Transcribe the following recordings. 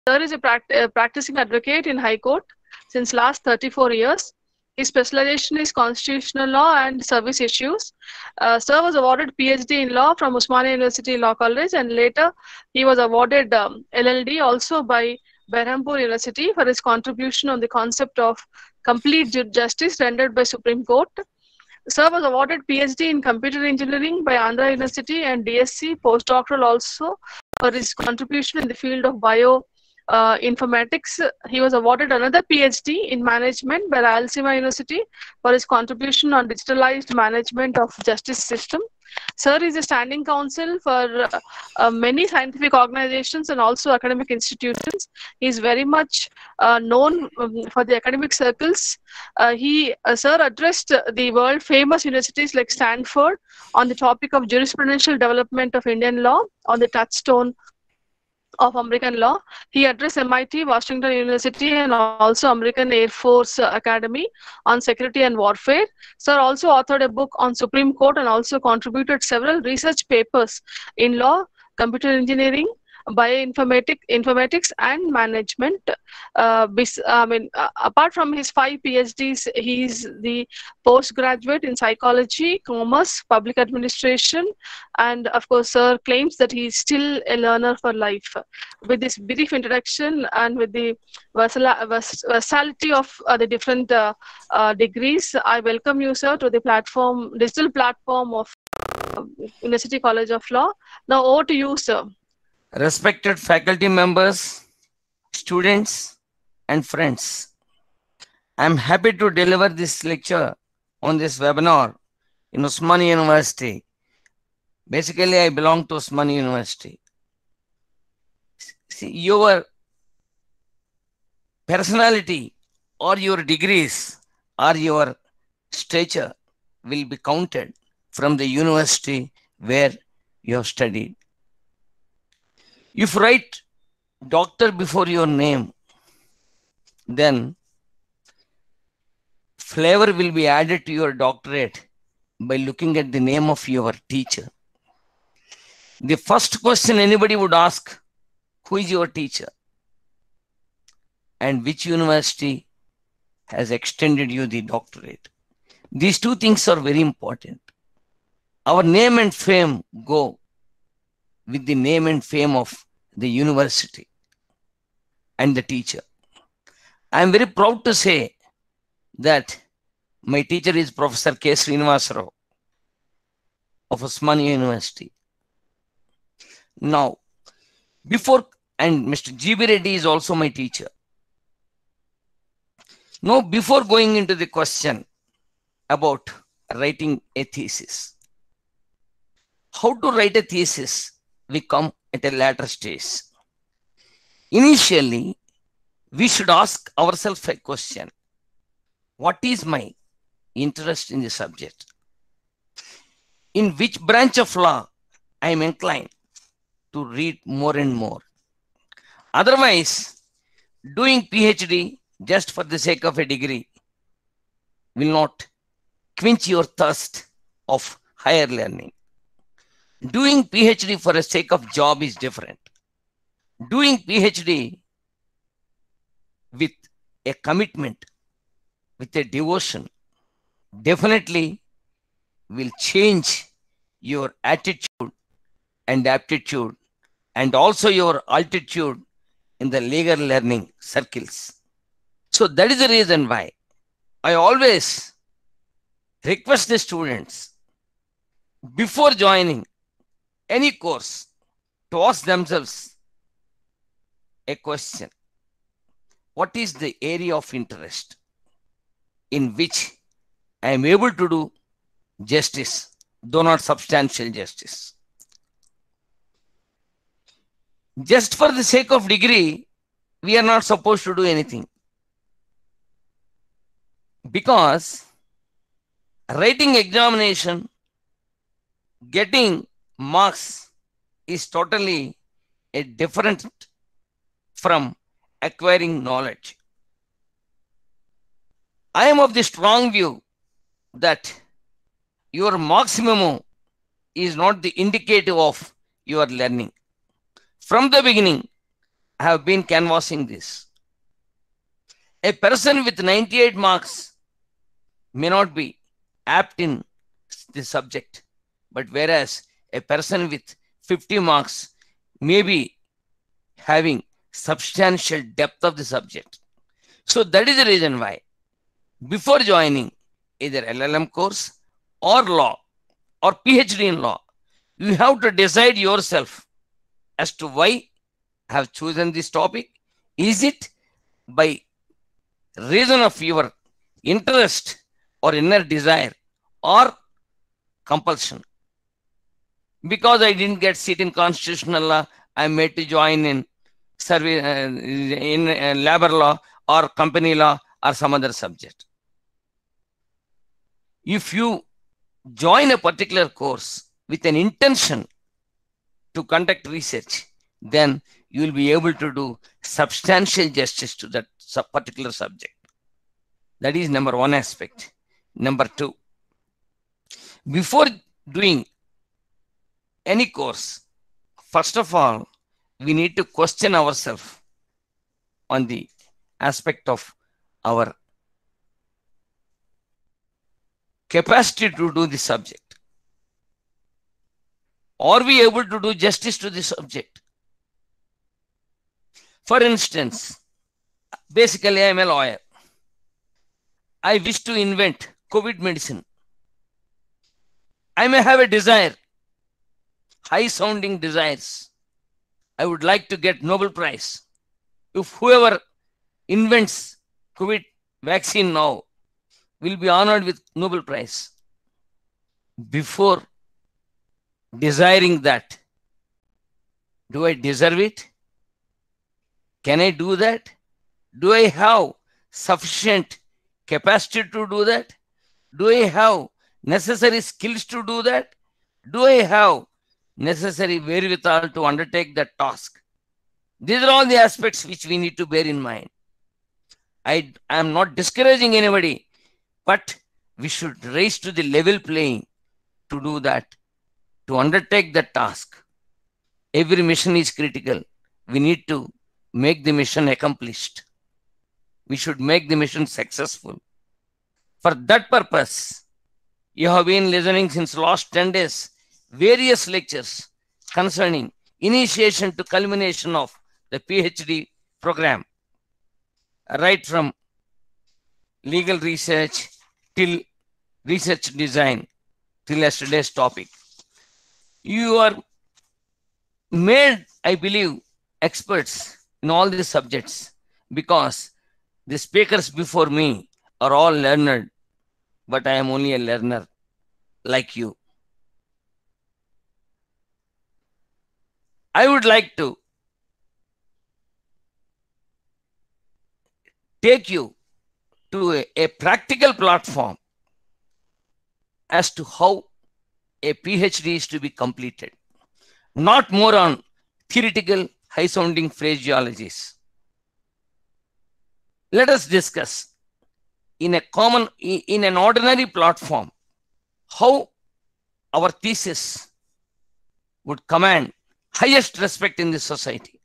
Sir is a practicing advocate in High Court since last 34 years. His specialization is constitutional law and service issues. Sir was awarded PhD in law from Osmania University Law College, and later he was awarded LLD also by Berhampur University for his contribution on the concept of complete justice rendered by Supreme Court. Sir was awarded PhD in computer engineering by Andhra University and DSc postdoctoral also for his contribution in the field of informatics. He was awarded another PhD in management by Rayalaseema University for his contribution on digitalized management of justice system. Sir is a standing counsel for many scientific organizations and also academic institutions. He is very much known for the academic circles. Sir addressed the world famous universities like Stanford on the topic of jurisprudential development of Indian law on the touchstone of American law. He addressed MIT, Washington University, and also American Air Force Academy on security and warfare. Sir also authored a book on Supreme Court and also contributed several research papers in law, computer engineering, informatics, and management. Apart from his 5 PhDs, he is the postgraduate in psychology, commerce, public administration, and of course, sir claims that he is still a learner for life. With this brief introduction and with the versatility of the different degrees, I welcome you, sir, to the digital platform of University College of Law. Now, over to you, sir. Respected faculty members, students, and friends, I am happy to deliver this lecture on this webinar in Osmania University. Basically, I belong to Osmania University. See, your personality or your degrees or your stature will be counted from the university where you have studied. If you write doctor before your name, then flavor will be added to your doctorate by looking at the name of your teacher. The first question anybody would ask, who is your teacher? And which university has extended you the doctorate? These two things are very important. Our name and fame go with the name and fame of the university and the teacher. I am very proud to say that my teacher is Professor K. Srinivasa Rao of Osmania University. Now, and Mr. G.B. Reddy is also my teacher. Now, before going into the question about writing a thesis, how to write a thesis, we come at a later stage. Initially, we should ask ourselves a question. What is my interest in the subject? In which branch of law I am inclined to read more and more? Otherwise, doing PhD just for the sake of a degree will not quench your thirst of higher learning. Doing PhD for the sake of job is different. Doing PhD with a commitment, with a devotion, definitely will change your attitude and aptitude and also your altitude in the legal learning circles. So that is the reason why I always request the students before joining any course to ask themselves a question. What is the area of interest in which I am able to do justice, though not substantial justice? Just for the sake of degree, we are not supposed to do anything. Because writing examination, getting marks is totally a different from acquiring knowledge. I am of the strong view that your marks memo is not the indicative of your learning. From the beginning, I have been canvassing this. A person with 98 marks may not be apt in the subject, but whereas a person with 50 marks may be having substantial depth of the subject. So that is the reason why before joining either LLM course or law or PhD in law, you have to decide yourself as to why I have chosen this topic. Is it by reason of your interest or inner desire or compulsion? Because I didn't get seat in constitutional law, I am made to join in service in labor law or company law or some other subject. If you join a particular course with an intention to conduct research, then you will be able to do substantial justice to that particular subject. That is number one aspect. Number two, before doing any course, first of all, we need to question ourselves on the aspect of our capacity to do the subject. Are we able to do justice to the subject? For instance, basically I am a lawyer. I wish to invent COVID medicine. I may have a desire, high sounding desires. I would like to get Nobel Prize. If whoever invents COVID vaccine now will be honored with Nobel Prize. Before desiring that, do I deserve it? Can I do that? Do I have sufficient capacity to do that? Do I have necessary skills to do that? Do I have necessary wherewithal to undertake that task? These are all the aspects which we need to bear in mind. I am not discouraging anybody, but we should raise to the level playing to do that, to undertake that task. Every mission is critical. We need to make the mission accomplished. We should make the mission successful. For that purpose, you have been listening since last 10 days, various lectures concerning initiation to culmination of the PhD program, right from legal research till research design, till yesterday's topic. You are made, I believe, experts in all these subjects because the speakers before me are all learned, but I am only a learner like you. I would like to take you to a practical platform as to how a PhD is to be completed, not more on theoretical high sounding phraseologies. Let us discuss in an ordinary platform how our thesis would command highest respect in the society.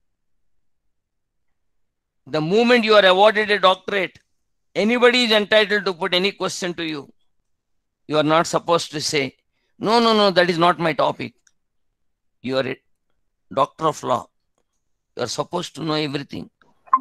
The moment you are awarded a doctorate, anybody is entitled to put any question to you. You are not supposed to say, no, that is not my topic. You are a doctor of law. You are supposed to know everything.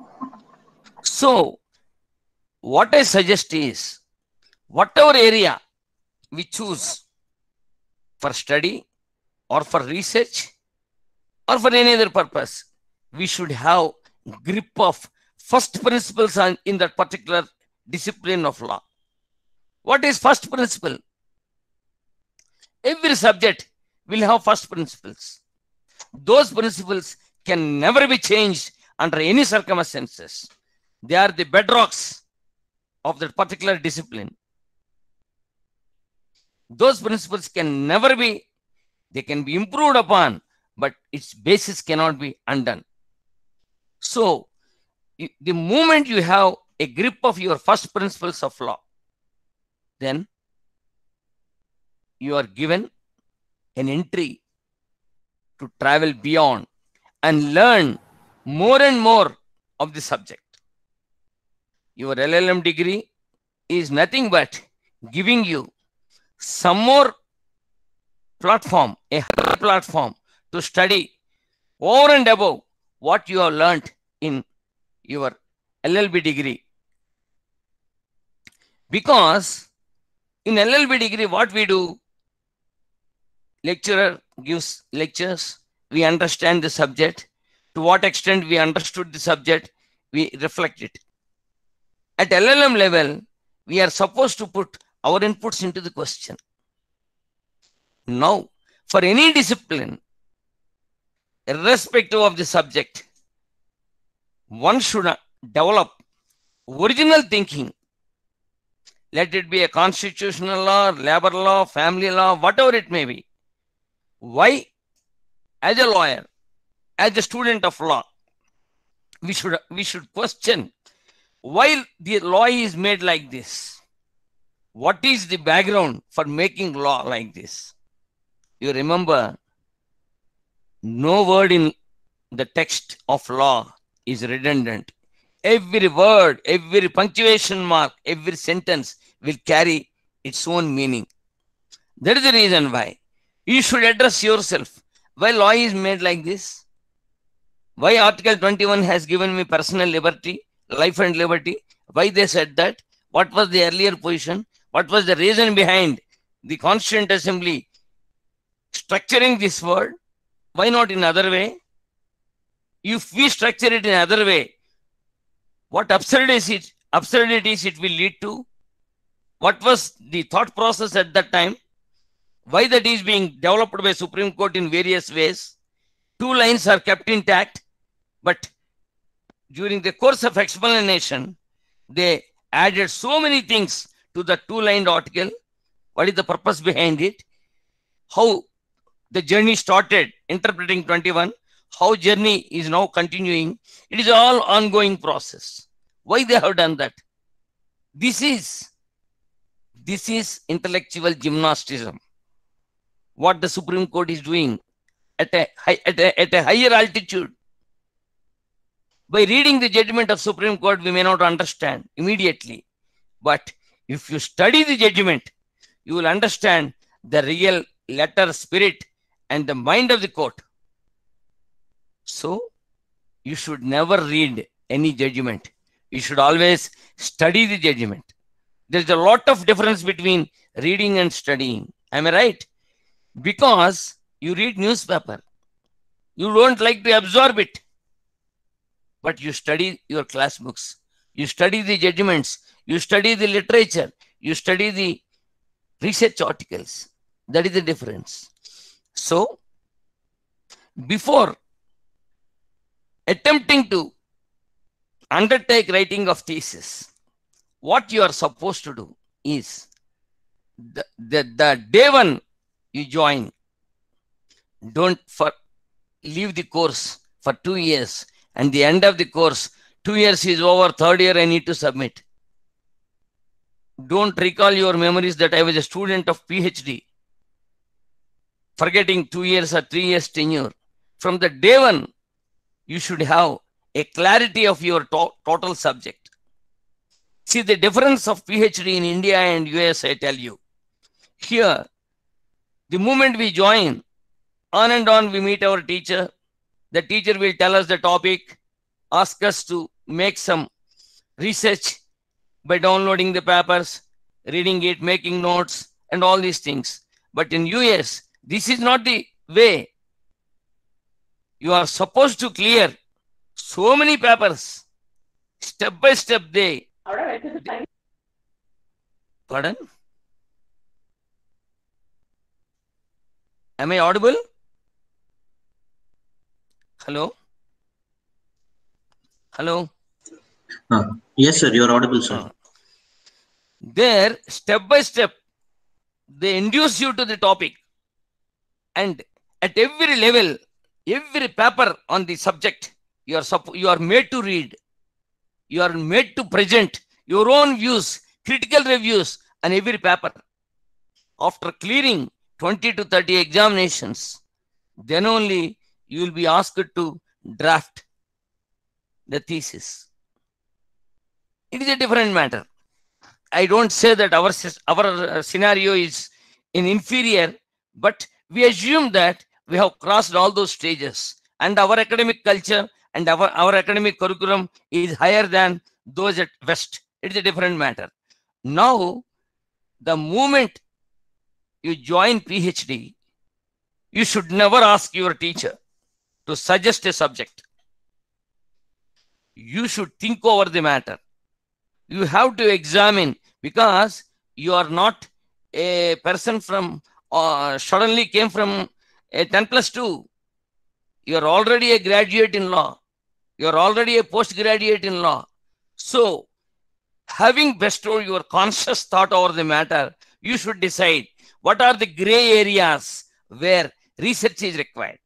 So, what I suggest is, whatever area we choose for study or for research or for any other purpose, we should have grip of first principles in that particular discipline of law. What is first principle? Every subject will have first principles. Those principles can never be changed under any circumstances. They are the bedrocks of that particular discipline. Those principles can never be, they can be improved upon, but its basis cannot be undone. So, the moment you have a grip of your first principles of law, then you are given an entry to travel beyond and learn more and more of the subject. Your LLM degree is nothing but giving you some more platform, a higher platform to study over and above what you have learned in your LLB degree. Because in LLB degree, what we do, lecturer gives lectures, we understand the subject. To what extent we understood the subject, we reflect it. At LLM level, we are supposed to put our inputs into the question. Now, for any discipline, irrespective of the subject, one should develop original thinking. Let it be a constitutional law, labor law, family law, whatever it may be. Why, as a lawyer, as a student of law, we should question why the law is made like this. What is the background for making law like this? You remember, no word in the text of law is redundant. Every word, every punctuation mark, every sentence will carry its own meaning. That is the reason why you should address yourself. Why law is made like this? Why Article 21 has given me personal liberty, life and liberty? Why they said that? What was the earlier position? What was the reason behind the Constituent Assembly structuring this word? Why not in other way? If we structure it in other way, what absurdities it will lead to? What was the thought process at that time? Why that is being developed by Supreme Court in various ways? Two lines are kept intact, but during the course of explanation, they added so many things to the two-lined article. What is the purpose behind it? How the journey started interpreting 21, how journey is now continuing. It is all ongoing process. Why they have done that? This is intellectual gymnasticism. What the Supreme Court is doing at a higher altitude. By reading the judgment of Supreme Court, we may not understand immediately. But if you study the judgment, you will understand the real letter, spirit, and the mind of the court. So, you should never read any judgment. You should always study the judgment. There's a lot of difference between reading and studying. Am I right? Because you read newspaper. You don't like to absorb it. But you study your class books. You study the judgments. You study the literature. You study the research articles. That is the difference. So, before attempting to undertake writing of thesis, what you are supposed to do is the day one you join, don't leave the course for 2 years, and the end of the course, 2 years is over, third year I need to submit. Don't recall your memories that I was a student of PhD, forgetting 2 years or 3 years tenure. From the day one, you should have a clarity of your total subject. See the difference of PhD in India and US, I tell you. Here, the moment we join, on and on we meet our teacher. The teacher will tell us the topic, ask us to make some research by downloading the papers, reading it, making notes, and all these things. But in US, this is not the way. You are supposed to clear so many papers. Step by step they... Pardon? Am I audible? Hello? Hello? Yes, sir, you are audible, sir. There, step by step, they induce you to the topic. And at every level, every paper on the subject, you are made to read. You are made to present your own views, critical reviews on every paper. After clearing 20 to 30 examinations, then only you will be asked to draft the thesis. It is a different matter. I don't say that our scenario is in inferior, but we assume that we have crossed all those stages, and our academic culture and our academic curriculum is higher than those at West. It is a different matter. Now, the moment you join PhD, you should never ask your teacher to suggest a subject. You should think over the matter. You have to examine, because you are not a person from suddenly came from a 10+2. You are already a graduate in law. You are already a postgraduate in law. So, having bestowed your conscious thought over the matter, you should decide what are the gray areas where research is required.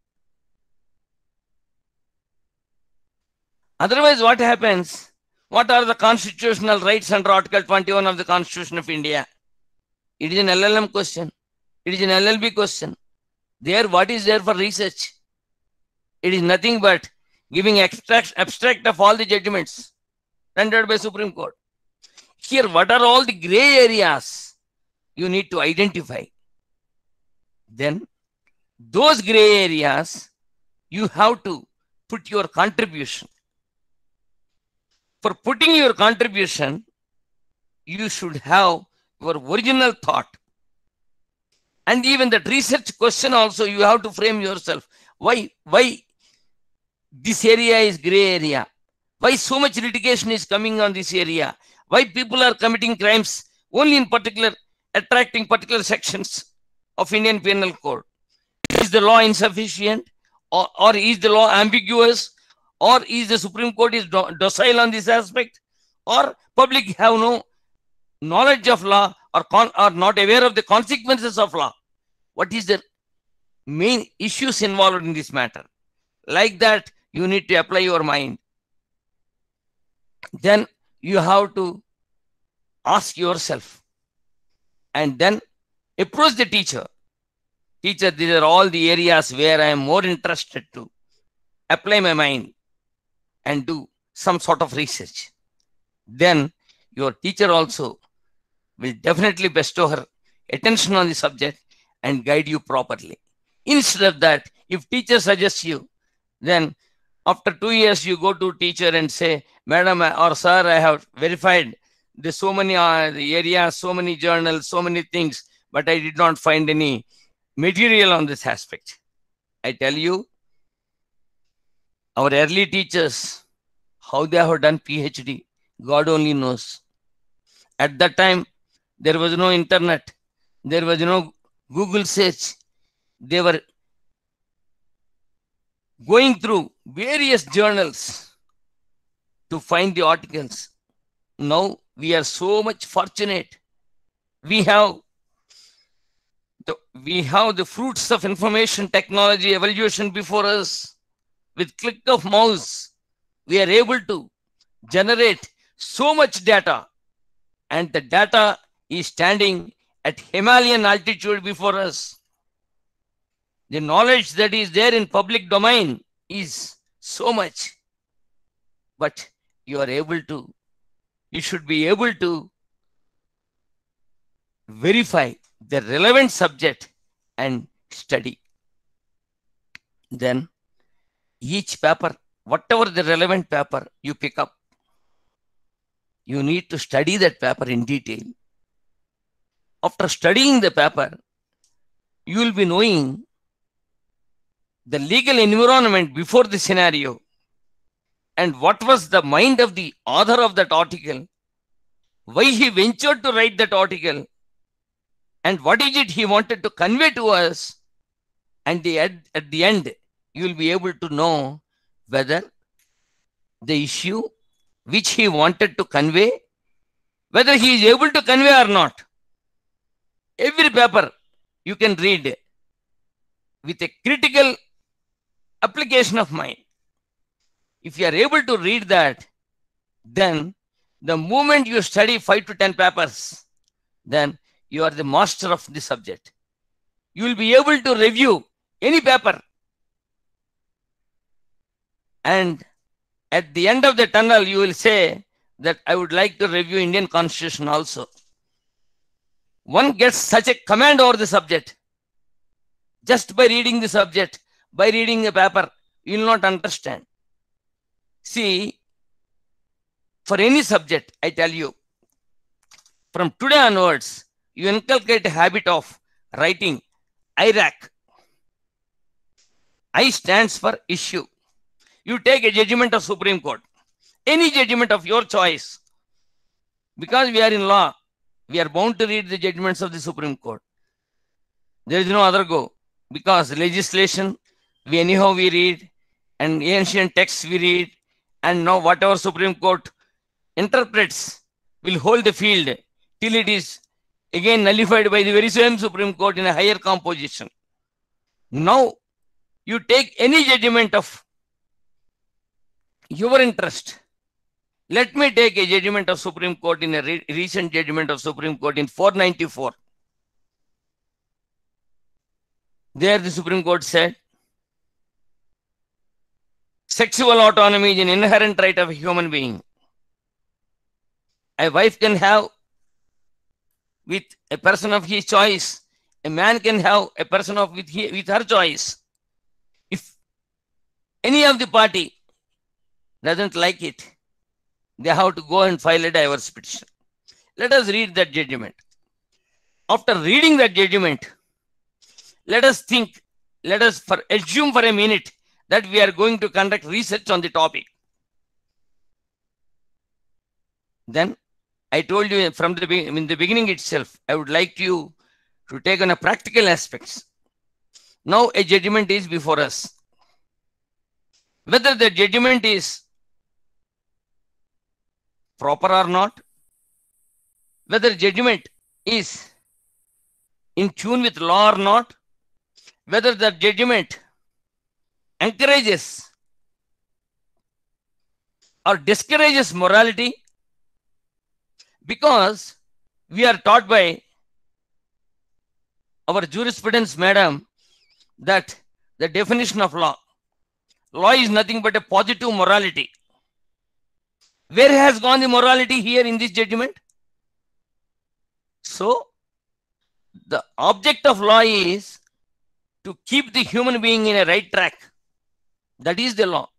Otherwise, what happens? What are the constitutional rights under Article 21 of the Constitution of India? It is an LLM question. It is an LLB question. There, what is there for research? It is nothing but giving abstract of all the judgments rendered by Supreme Court. Here, what are all the gray areas you need to identify? Then, those gray areas, you have to put your contribution. For putting your contribution, you should have your original thought. And even that research question also, you have to frame yourself. Why this area is gray area? Why so much litigation is coming on this area? Why people are committing crimes only in particular, attracting particular sections of Indian Penal Code? Is the law insufficient, or is the law ambiguous, or is the Supreme Court is docile on this aspect, or public have no knowledge of law, or are not aware of the consequences of law? What is the main issues involved in this matter? Like that, you need to apply your mind. Then you have to ask yourself, and then approach the teacher. Teacher, these are all the areas where I am more interested to apply my mind and do some sort of research. Then your teacher also will definitely bestow her attention on the subject and guide you properly. Instead of that, if teacher suggests you, then after 2 years you go to teacher and say, Madam or Sir, I have verified there's so many areas, so many journals, so many things, but I did not find any material on this aspect. I tell you, our early teachers, how they have done PhD, God only knows. At that time, there was no internet. There was no Google search. They were going through various journals to find the articles. Now, we are so much fortunate. We have the fruits of information technology evolution before us. With click of mouse, we are able to generate so much data, and the data is standing at Himalayan altitude before us. The knowledge that is there in public domain is so much, but you should be able to verify the relevant subject and study. Then each paper, whatever the relevant paper you pick up, you need to study that paper in detail. After studying the paper, you will be knowing the legal environment before the scenario, and what was the mind of the author of that article, why he ventured to write that article, and what is it he wanted to convey to us. And at the end, you will be able to know whether the issue which he wanted to convey, whether he is able to convey or not. Every paper you can read with a critical application of mind. If you are able to read that, then the moment you study 5 to 10 papers, then you are the master of the subject. You will be able to review any paper and At the end of the tunnel, you will say that I would like to review Indian Constitution also. One gets such a command over the subject. Just by reading the subject, by reading the paper, you will not understand. See, for any subject, I tell you, from today onwards, you inculcate a habit of writing IRAC. I stands for issue. You take a judgment of Supreme Court, any judgment of your choice. Because we are in law, we are bound to read the judgments of the Supreme Court. There is no other go. Because legislation, we read, and ancient texts we read, and now whatever Supreme Court interprets will hold the field till it is again nullified by the very same Supreme Court in a higher composition. Now, you take any judgment of your interest. Let me take a judgment of Supreme Court in a recent judgment of Supreme Court in 494. There the Supreme Court said, sexual autonomy is an inherent right of a human being. A wife can have with a person of his choice. A man can have a person of with her choice. If any of the party doesn't like it, they have to go and file a divorce petition. Let us read that judgment. After reading that judgment, let us think, let us assume for a minute that we are going to conduct research on the topic. Then I told you from in the beginning itself, I would like you to take on a practical aspects. Now a judgment is before us. Whether the judgment is proper or not, whether judgment is in tune with law or not, whether the judgment encourages or discourages morality, because we are taught by our jurisprudence madam that the definition of law is nothing but a positive morality. Where has gone the morality here in this judgment? So, the object of law is to keep the human being in a right track. That is the law.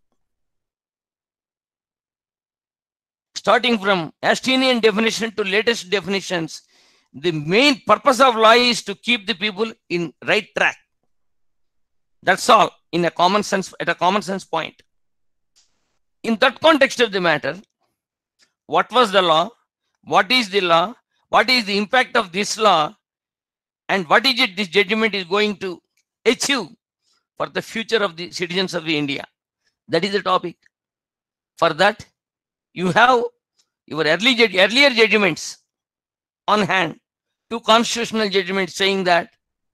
Starting from Augustinian definition to latest definitions, the main purpose of law is to keep the people in right track. That's all in a common sense, at a common sense point. In that context of the matter, what was the law? What is the law? What is the impact of this law? And what is it this judgment is going to achieve for the future of the citizens of India? That is the topic. For that, you have your earlier judgments on hand, two constitutional judgments saying that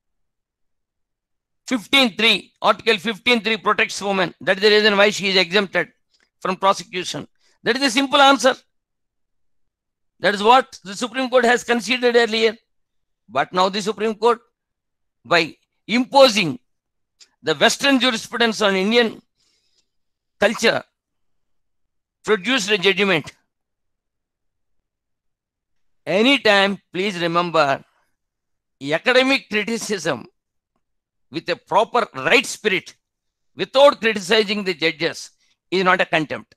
15.3, Article 15.3 protects women. That is the reason why she is exempted from prosecution. That is the simple answer. That is what the Supreme Court has considered earlier. But now the Supreme Court, by imposing the Western jurisprudence on Indian culture, produced a judgment. Anytime, please remember, academic criticism with a proper right spirit, without criticizing the judges, is not a contempt.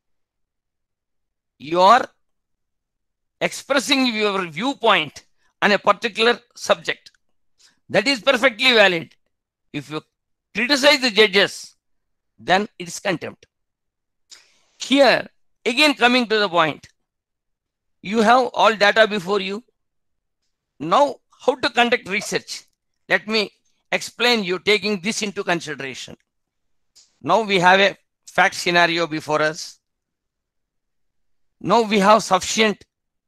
You are expressing your viewpoint on a particular subject. That is perfectly valid. If you criticize the judges, then it is contempt. Here, again coming to the point, you have all data before you. Now, how to conduct research? Let me explain you taking this into consideration. Now we have a fact scenario before us. Now we have sufficient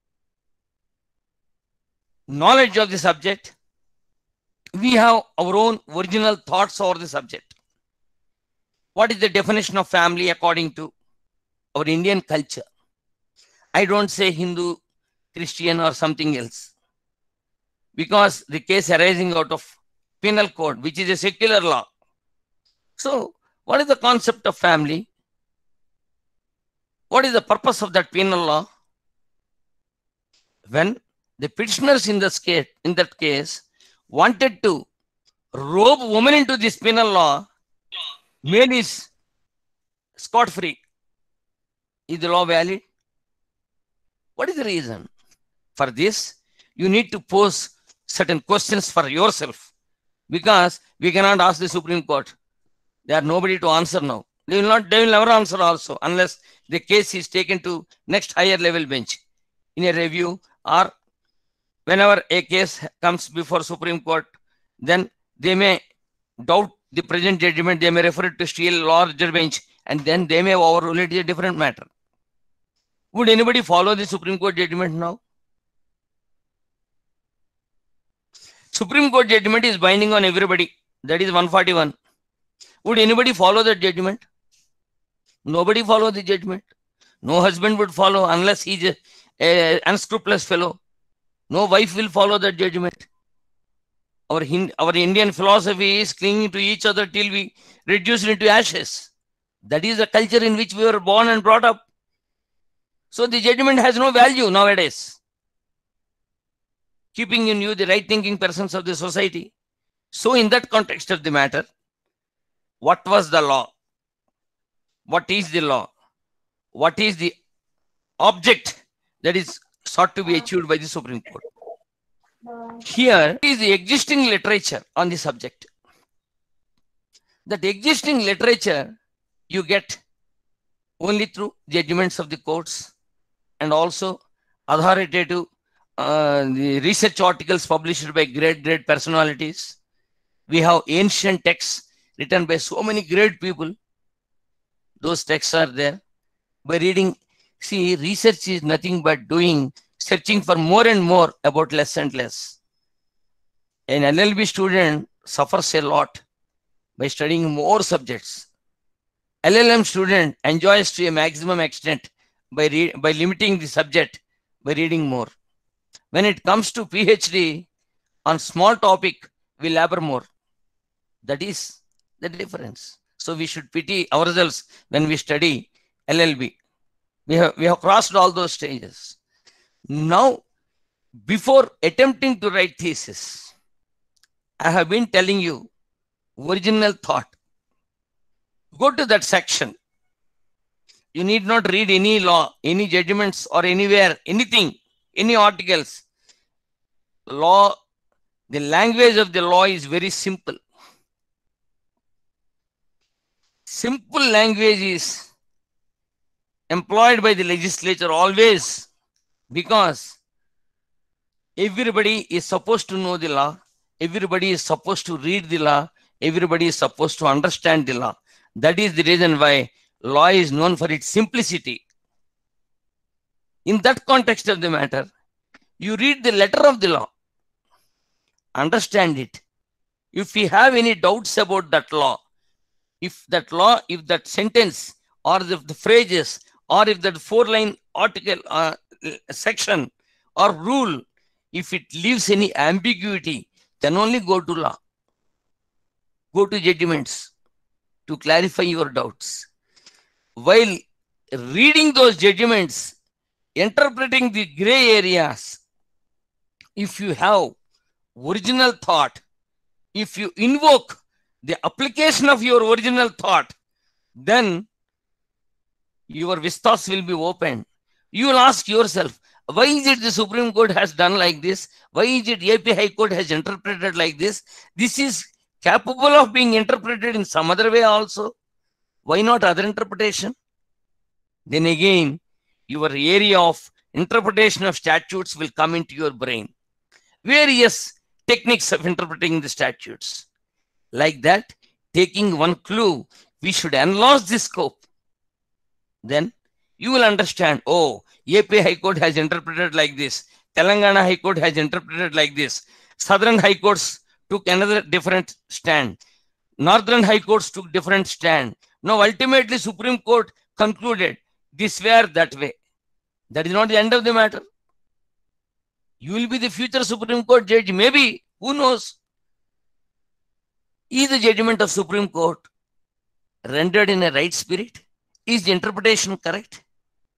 knowledge of the subject. We have our own original thoughts over the subject. What is the definition of family according to our Indian culture? I don't say Hindu, Christian or something else, because the case arising out of penal code, which is a secular law. So, what is the concept of family? What is the purpose of that penal law? When the petitioners in that case wanted to rope women into this penal law, male is scot-free. Is the law valid? What is the reason? For this, you need to pose certain questions for yourself, because we cannot ask the Supreme Court. There are nobody to answer now. They will never answer also, unless the case is taken to next higher level bench in a review, or whenever a case comes before Supreme Court, then they may doubt the present judgment, they may refer it to still larger bench, and then they may overrule it. Is a different matter. Would anybody follow the Supreme Court judgment now? Supreme Court judgment is binding on everybody. That is 141. Would anybody follow that judgment? Nobody follow the judgment. No husband would follow unless he is an unscrupulous fellow. No wife will follow that judgment. Our Indian philosophy is clinging to each other till we reduce it into ashes. That is the culture in which we were born and brought up. So the judgment has no value nowadays, keeping in view the right-thinking persons of the society. So in that context of the matter, what was the law? What is the law? What is the object that is sought to be achieved by the Supreme Court? Here is the existing literature on the subject. That existing literature you get only through judgments of the courts, and also authoritative the research articles published by great personalities. We have ancient texts written by so many great people. Those texts are there. By reading, see, research is nothing but searching for more and more about less and less. An LLB student suffers a lot by studying more subjects. LLM student enjoys to a maximum extent by limiting the subject, by reading more. When it comes to PhD, on small topic, we labor more. That is the difference. So we should pity ourselves when we study LLB. We have crossed all those stages. Now, before attempting to write thesis, I have been telling you original thought. Go to that section. You need not read any law, any judgments, or anywhere, anything, any articles. Law, the language of the law is very simple. Simple language is employed by the legislature always, because everybody is supposed to know the law, everybody is supposed to read the law, everybody is supposed to understand the law. That is the reason why law is known for its simplicity. In that context of the matter, you read the letter of the law, understand it. If you have any doubts about that law, if that sentence or the phrases, or if that 4-line article, section or rule, if it leaves any ambiguity, then only go to law. Go to judgments to clarify your doubts. While reading those judgments, interpreting the gray areas, if you have original thought, if you invoke the application of your original thought, then your vistas will be opened. You will ask yourself, why is it the Supreme Court has done like this? Why is it AP High Court has interpreted like this? This is capable of being interpreted in some other way also. Why not other interpretation? Then again, your area of interpretation of statutes will come into your brain. Various techniques of interpreting the statutes. Like that, taking one clue, we should enlarge the scope. Then you will understand, oh, AP High Court has interpreted like this. Telangana High Court has interpreted like this. Southern High Courts took another different stand. Northern High Courts took different stand. Now, ultimately, Supreme Court concluded this way or that way. That is not the end of the matter. You will be the future Supreme Court judge. Maybe, who knows? Is the judgment of Supreme Court rendered in a right spirit? Is the interpretation correct?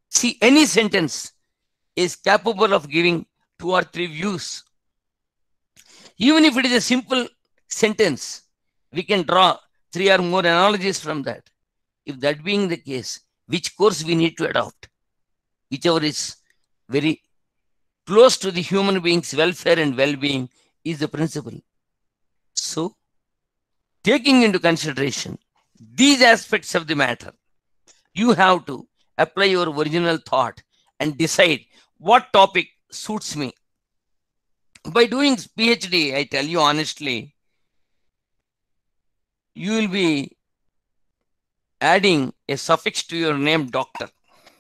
See, any sentence is capable of giving 2 or 3 views. Even if it is a simple sentence, we can draw 3 or more analogies from that. If that being the case, which course we need to adopt? Whichever is very close to the human being's welfare and well-being is the principle. So, taking into consideration these aspects of the matter, you have to apply your original thought and decide what topic suits me. By doing PhD, I tell you honestly, you will be adding a suffix to your name, doctor.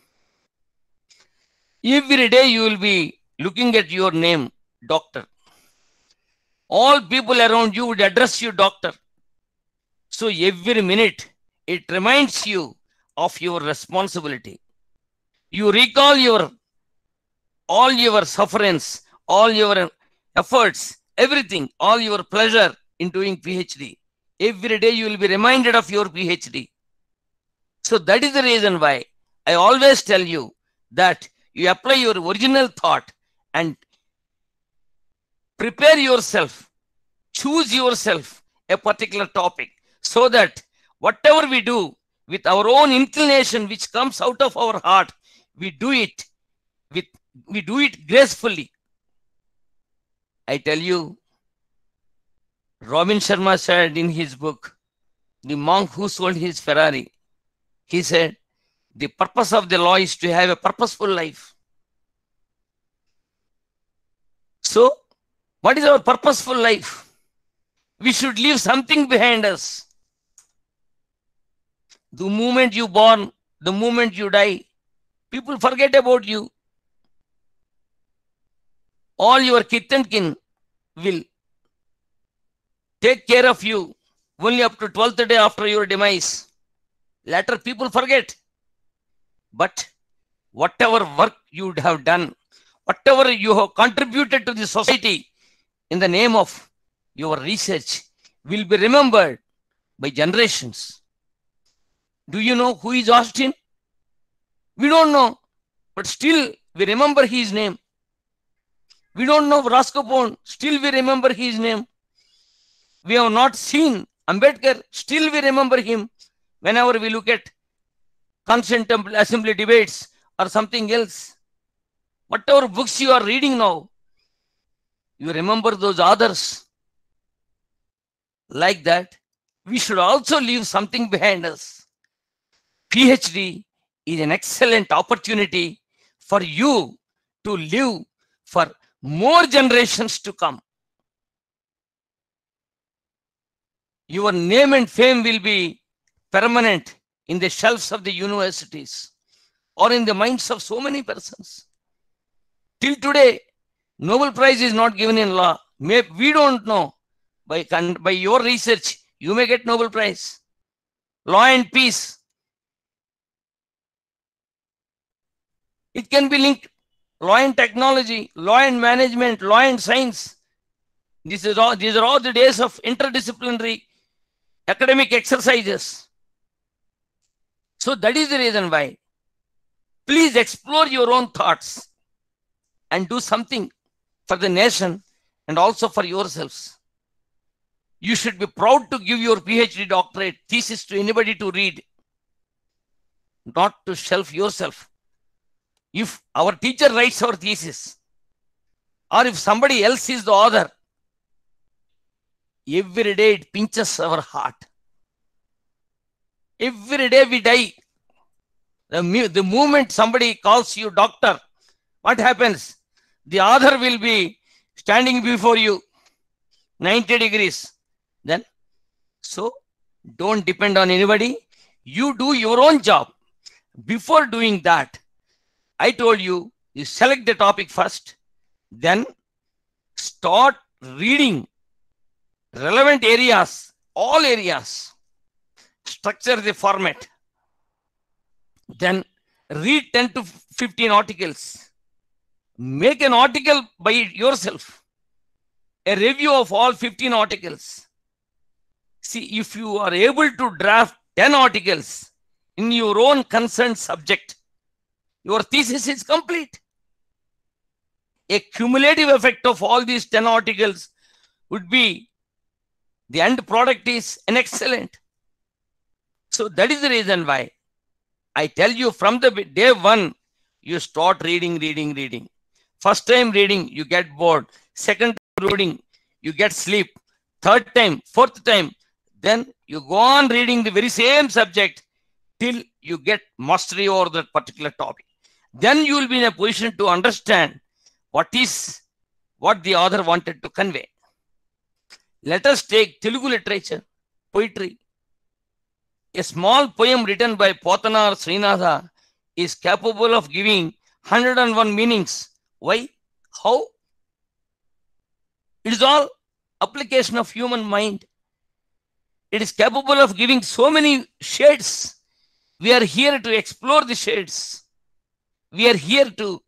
Every day you will be looking at your name, doctor. All people around you would address you, doctor. So every minute, it reminds you of your responsibility. You recall all your sufferance, all your efforts, everything, all your pleasure in doing PhD. Every day you will be reminded of your PhD. So that is the reason why I always tell you that you apply your original thought and prepare yourself, choose yourself a particular topic, so that whatever we do with our own inclination which comes out of our heart, we do it gracefully. I tell you, Robin Sharma said in his book, The Monk Who Sold His Ferrari, he said, the purpose of the law is to have a purposeful life. So, what is our purposeful life? We should leave something behind us. The moment you born, the moment you die, people forget about you. All your kith and kin will take care of you only up to 12th day after your demise. Later people forget. But whatever work you would have done, whatever you have contributed to the society in the name of your research will be remembered by generations. Do you know who is Austin? We don't know, but still we remember his name. We don't know Roscoe Pound, still we remember his name. We have not seen Ambedkar, still we remember him whenever we look at Constituent Assembly debates or something else. Whatever books you are reading now, you remember those others. Like that, we should also leave something behind us. PhD is an excellent opportunity for you to live for more generations to come. Your name and fame will be permanent in the shelves of the universities or in the minds of so many persons. Till today, Nobel Prize is not given in law. We don't know. By your research, you may get Nobel Prize. Law and peace. It can be linked. Law and technology, law and management, law and science. These are all the days of interdisciplinary academic exercises. So that is the reason why. Please explore your own thoughts and do something for the nation and also for yourselves. You should be proud to give your PhD doctorate thesis to anybody to read, not to shelf yourself. If our teacher writes our thesis, or if somebody else is the author, every day it pinches our heart. Every day we die. The moment somebody calls you doctor, what happens? The author will be standing before you, 90 degrees. Then, so don't depend on anybody. You do your own job. Before doing that, I told you, you select the topic first, then start reading relevant areas, all areas, structure the format, then read 10 to 15 articles, make an article by yourself, a review of all 15 articles. See, if you are able to draft 10 articles in your own concerned subject, your thesis is complete. A cumulative effect of all these 10 articles would be the end product is an excellent. So that is the reason why I tell you from the day one, you start reading. First time reading, you get bored. Second time reading, you get sleep. Third time, fourth time, then you go on reading the very same subject till you get mastery over that particular topic. Then you will be in a position to understand what the author wanted to convey. Let us take Telugu literature, poetry. A small poem written by Potanar Srinatha is capable of giving 101 meanings. Why? How? It is all application of human mind. It is capable of giving so many shades. We are here to explore the shades. We are here to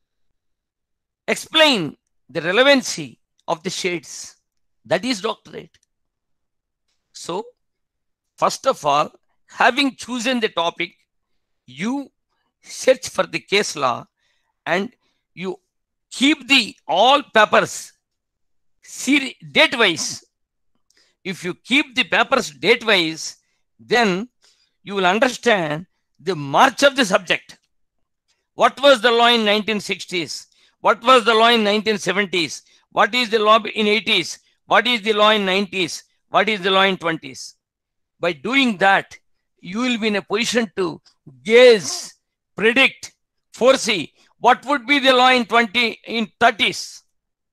explain the relevancy of the shades. That is doctorate. So, first of all, having chosen the topic, you search for the case law and you keep the all papers date wise. If you keep the papers date wise, then you will understand the march of the subject. What was the law in 1960s? What was the law in 1970s? What is the law in 80s? What is the law in 90s? What is the law in 20s? By doing that, you will be in a position to gaze, predict, foresee what would be the law in 30s.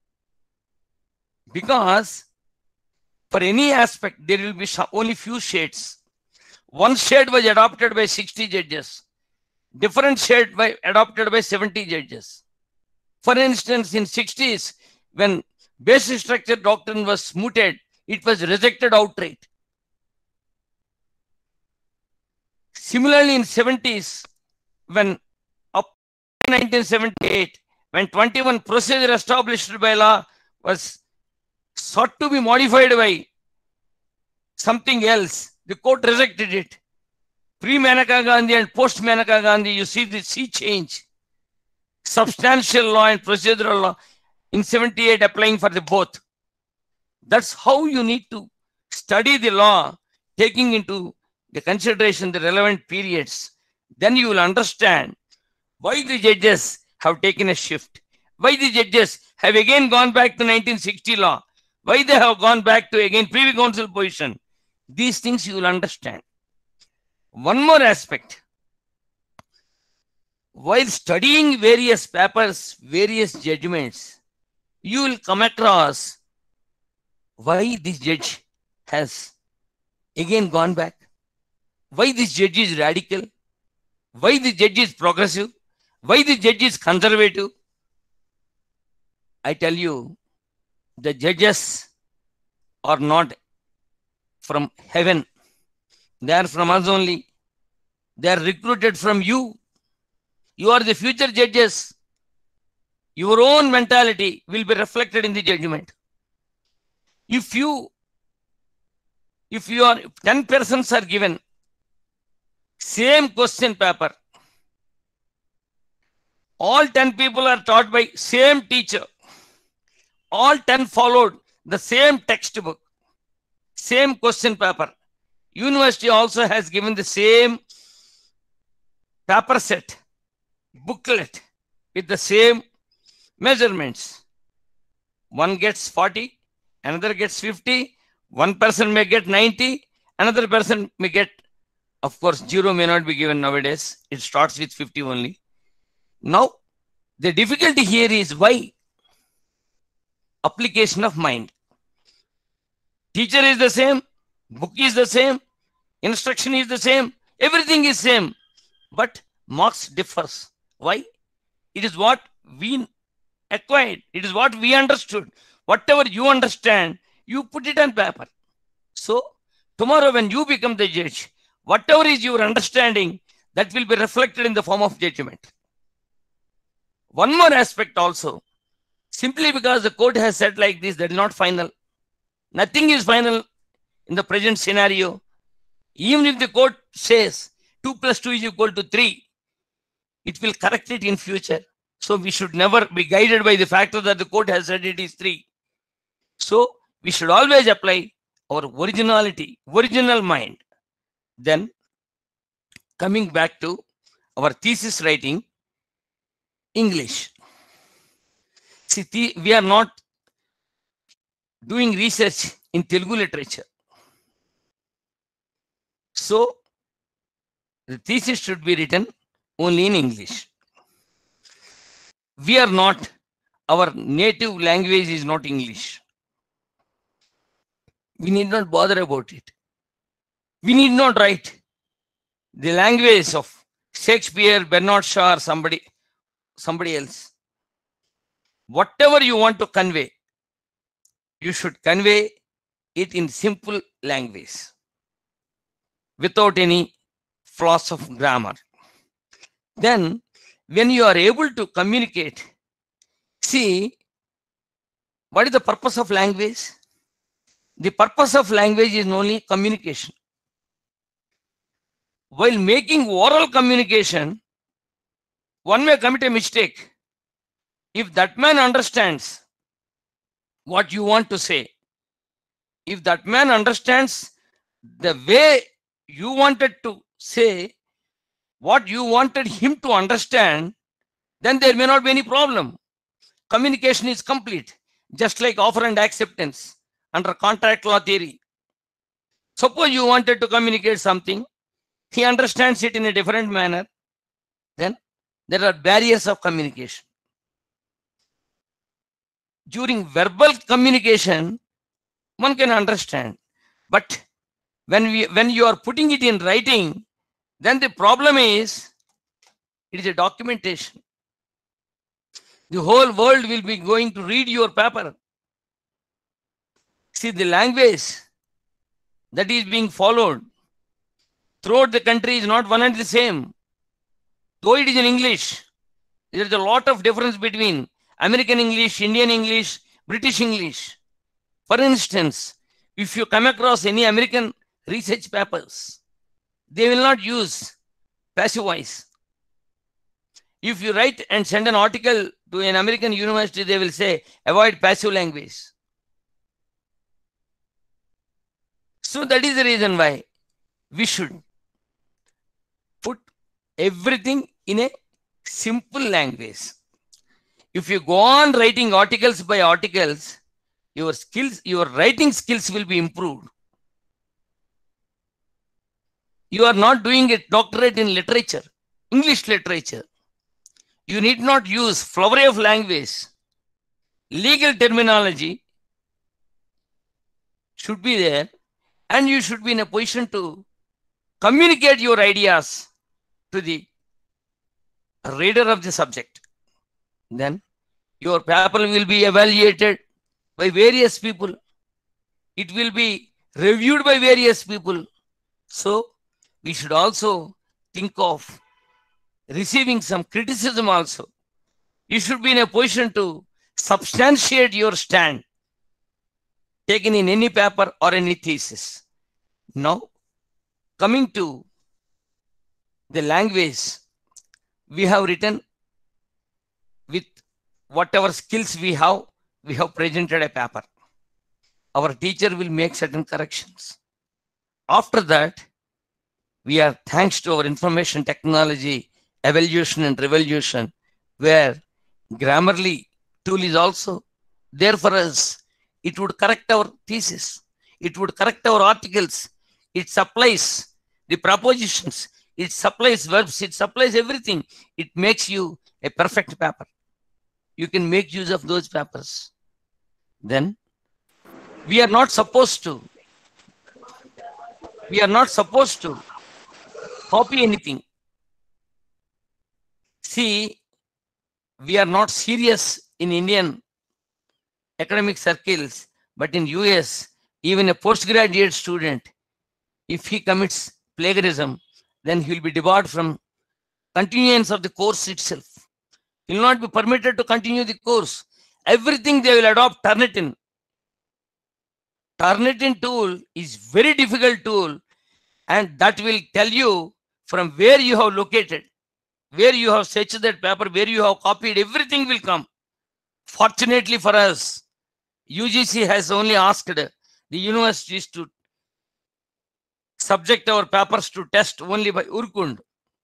Because for any aspect, there will be only few shades. One shade was adopted by 60 judges. Different shade adopted by 70 judges. For instance, in 60s, when basic structure doctrine was mooted, it was rejected outright. Similarly, in 70s, when up to 1978, when 21 procedure established by law was sought to be modified by something else, the court rejected it. Pre-Maneka Gandhi and post-Maneka Gandhi, you see the sea change. Substantial law and procedural law in 78 applying for the both. That's how you need to study the law, taking into the consideration the relevant periods. Then you will understand why the judges have taken a shift, why the judges have again gone back to 1960 law, why they have gone back to again Privy Council position. These things you will understand. One more aspect. While studying various papers, various judgments, you will come across why this judge has again gone back, why this judge is radical, why the judge is progressive, why the judge is conservative. I tell you, the judges are not from heaven. They are from us only. They are recruited from you. You are the future judges. Your own mentality will be reflected in the judgment. If 10 persons are given same question paper, all 10 people are taught by same teacher, all 10 followed the same textbook, same question paper. University also has given the same paper set, booklet with the same measurements. One gets 40, another gets 50, one person may get 90, another person may get, of course, 0 may not be given nowadays. It starts with 50 only. Now, the difficulty here is why? Application of mind. Teacher is the same, book is the same, instruction is the same, everything is same, but marks differs. Why? It is what we acquired. It is what we understood. Whatever you understand, you put it on paper. So, tomorrow when you become the judge, whatever is your understanding, that will be reflected in the form of judgment. One more aspect also. Simply because the court has said like this, that is not final. Nothing is final in the present scenario. Even if the court says 2 + 2 is equal to 3, it will correct it in future. So we should never be guided by the factor that the court has said it is 3. So we should always apply our originality, original mind. Then coming back to our thesis writing, English. See, we are not doing research in Telugu literature. So the thesis should be written only in English. We are not, our native language is not English. We need not bother about it. We need not write the language of Shakespeare, Bernard Shaw, or somebody else. Whatever you want to convey, you should convey it in simple language without any flaws of grammar. Then when you are able to communicate, see, what is the purpose of language? The purpose of language is only communication. While making oral communication, one may commit a mistake. If that man understands what you want to say, if that man understands the way you wanted to say, what you wanted him to understand, then there may not be any problem. Communication is complete, just like offer and acceptance under contract law theory. Suppose you wanted to communicate something, he understands it in a different manner, then there are barriers of communication. During verbal communication, one can understand, but when you are putting it in writing, then the problem is it is a documentation. The whole world will be going to read your paper. See, the language that is being followed throughout the country is not one and the same. Though it is in English, there is a lot of difference between American English, Indian English, British English. For instance, if you come across any American research papers, they will not use passive voice. If you write and send an article to an American university, they will say, avoid passive language. So that is the reason why we should put everything in a simple language. If you go on writing articles by articles, your skills, your writing skills will be improved. You are not doing a doctorate in literature, English literature. You need not use flowery of language. Legal terminology should be there, and you should be in a position to communicate your ideas to the reader of the subject. Then your paper will be evaluated by various people. It will be reviewed by various people. So we should also think of receiving some criticism also. You should be in a position to substantiate your stand taken in any paper or any thesis. Now, coming to the language, we have written with whatever skills we have presented a paper. Our teacher will make certain corrections. After that, we are, thanks to our information technology, evolution and revolution, where Grammarly tool is also there for us. It would correct our thesis. It would correct our articles. It supplies the propositions. It supplies verbs. It supplies everything. It makes you a perfect paper. You can make use of those papers. Then we are not supposed to copy anything. See, we are not serious in Indian academic circles, but in US, even a postgraduate student, if he commits plagiarism, then he will be debarred from continuance of the course itself. He will not be permitted to continue the course. Everything they will adopt Turnitin. Turnitin tool is very difficult tool, and that will tell you from where you have located. where you have searched that paper, where you have copied, everything will come. Fortunately for us, UGC has only asked the universities to subject our papers to test only by Urkund.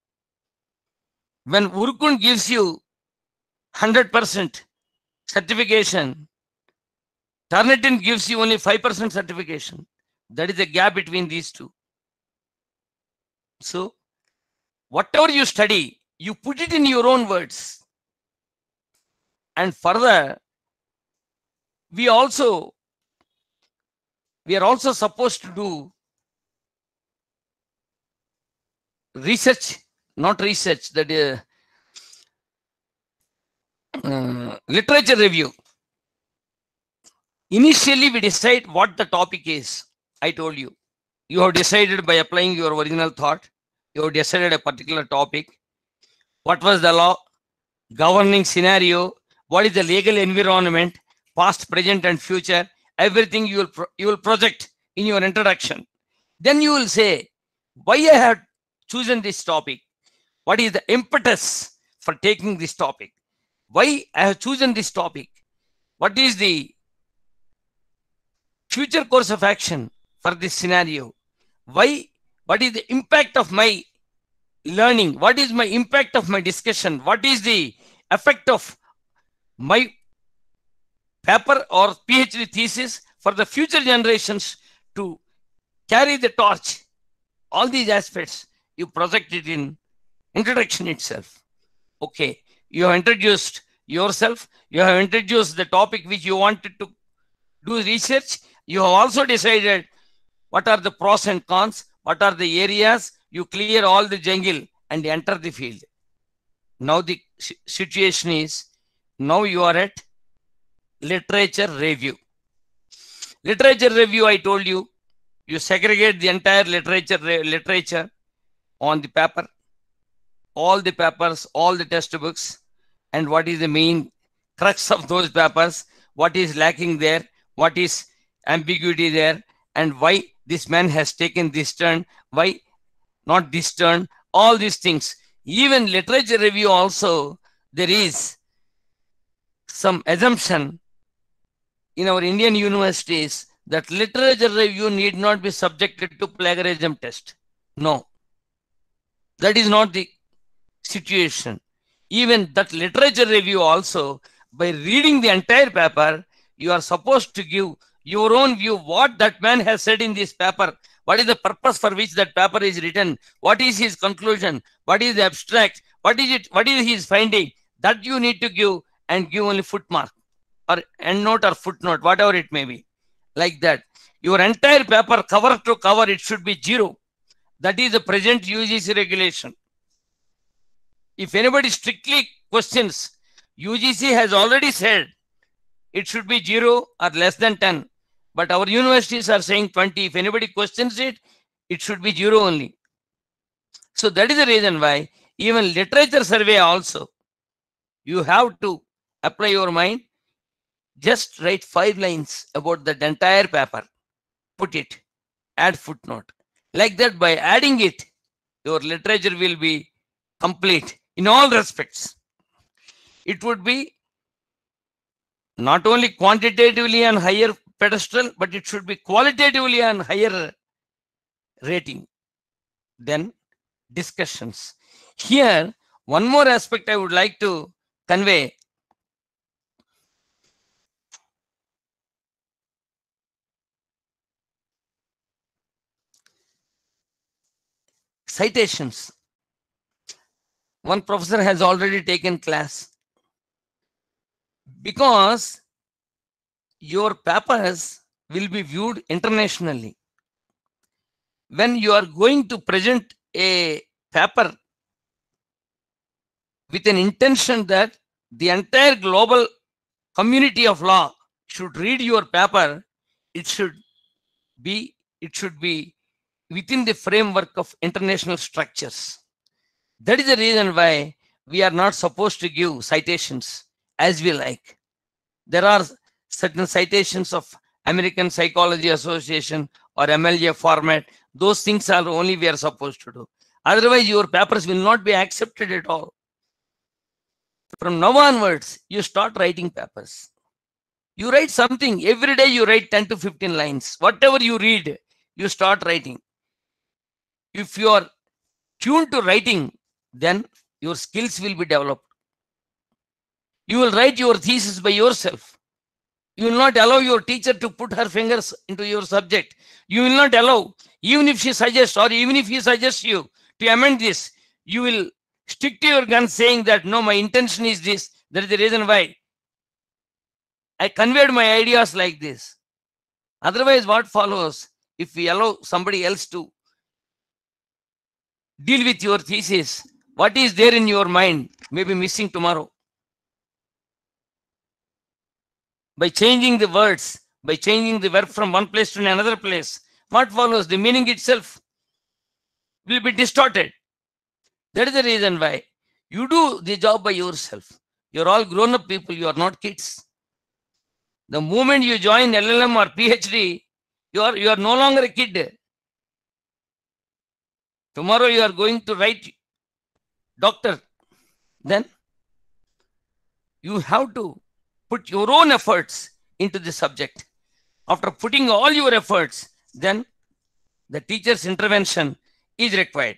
When Urkund gives you 100% certification, Turnitin gives you only 5% certification. That is the gap between these two. So, whatever you study, you put it in your own words. And further, we are also supposed to do research, not research, that is literature review. Initially, we decide what the topic is. I told you. You have decided by applying your original thought. You have decided a particular topic. What was the law, governing scenario, what is the legal environment, past, present, and future. Everything you will project in your introduction. Then you will say, why I have chosen this topic? What is the impetus for taking this topic? Why I have chosen this topic? What is the future course of action for this scenario? Why? What is the impact of my learning? What is my impact of my discussion? What is the effect of my paper or PhD thesis for the future generations to carry the torch? All these aspects you project it in introduction itself. Okay, you have introduced yourself, you have introduced the topic which you wanted to do research. You have also decided what are the pros and cons, what are the areas. You clear all the jungle and enter the field. Now the situation is, now you are at literature review. Literature review, I told you, you segregate the entire literature on the paper, all the papers, all the textbooks, and what is the main crux of those papers, what is lacking there, what is ambiguity there, and why this man has taken this turn, why not this turn, all these things. Even literature review also, there is some assumption in our Indian universities that literature review need not be subjected to plagiarism test. No, that is not the situation. Even that literature review also, by reading the entire paper, you are supposed to give your own view, what that man has said in this paper, what is the purpose for which that paper is written, what is his conclusion, what is the abstract, what is his finding, that you need to give, and give only footmark or endnote or footnote, whatever it may be. Like that. Your entire paper, cover to cover, it should be 0. That is the present UGC regulation. If anybody strictly questions, UGC has already said it should be 0 or less than 10. But our universities are saying 20. If anybody questions it, it should be 0 only. So that is the reason why even literature survey also, you have to apply your mind. Just write 5 lines about that entire paper. Put it, add footnote. Like that, by adding it, your literature will be complete in all respects. It would be not only quantitatively on higher pedestal, but it should be qualitatively on higher rating. Then discussions. Here, one more aspect I would like to convey. Citations. One professor has already taken class. Because your papers will be viewed internationally. When you are going to present a paper with an intention that the entire global community of law should read your paper, it should be within the framework of international structures. That is the reason why we are not supposed to give citations as we like. There are certain citations of American Psychology Association or MLA format. Those things are only we are supposed to do. Otherwise, your papers will not be accepted at all. From now onwards, you start writing papers. You write something. Every day you write 10 to 15 lines. Whatever you read, you start writing. If you are tuned to writing, then your skills will be developed. You will write your thesis by yourself. You will not allow your teacher to put her fingers into your subject. You will not allow, even if she suggests or even if he suggests you to amend this, you will stick to your gun saying that no, my intention is this. That is the reason why I conveyed my ideas like this. Otherwise, what follows if we allow somebody else to deal with your thesis? What is there in your mind may be missing tomorrow. By changing the words, by changing the verb from one place to another place, what follows? The meaning itself will be distorted. That is the reason why you do the job by yourself. You're all grown-up people, you are not kids. The moment you join LLM or PhD, you are no longer a kid. Tomorrow you are going to write doctor. Then you have to put your own efforts into the subject. After putting all your efforts, then the teacher's intervention is required.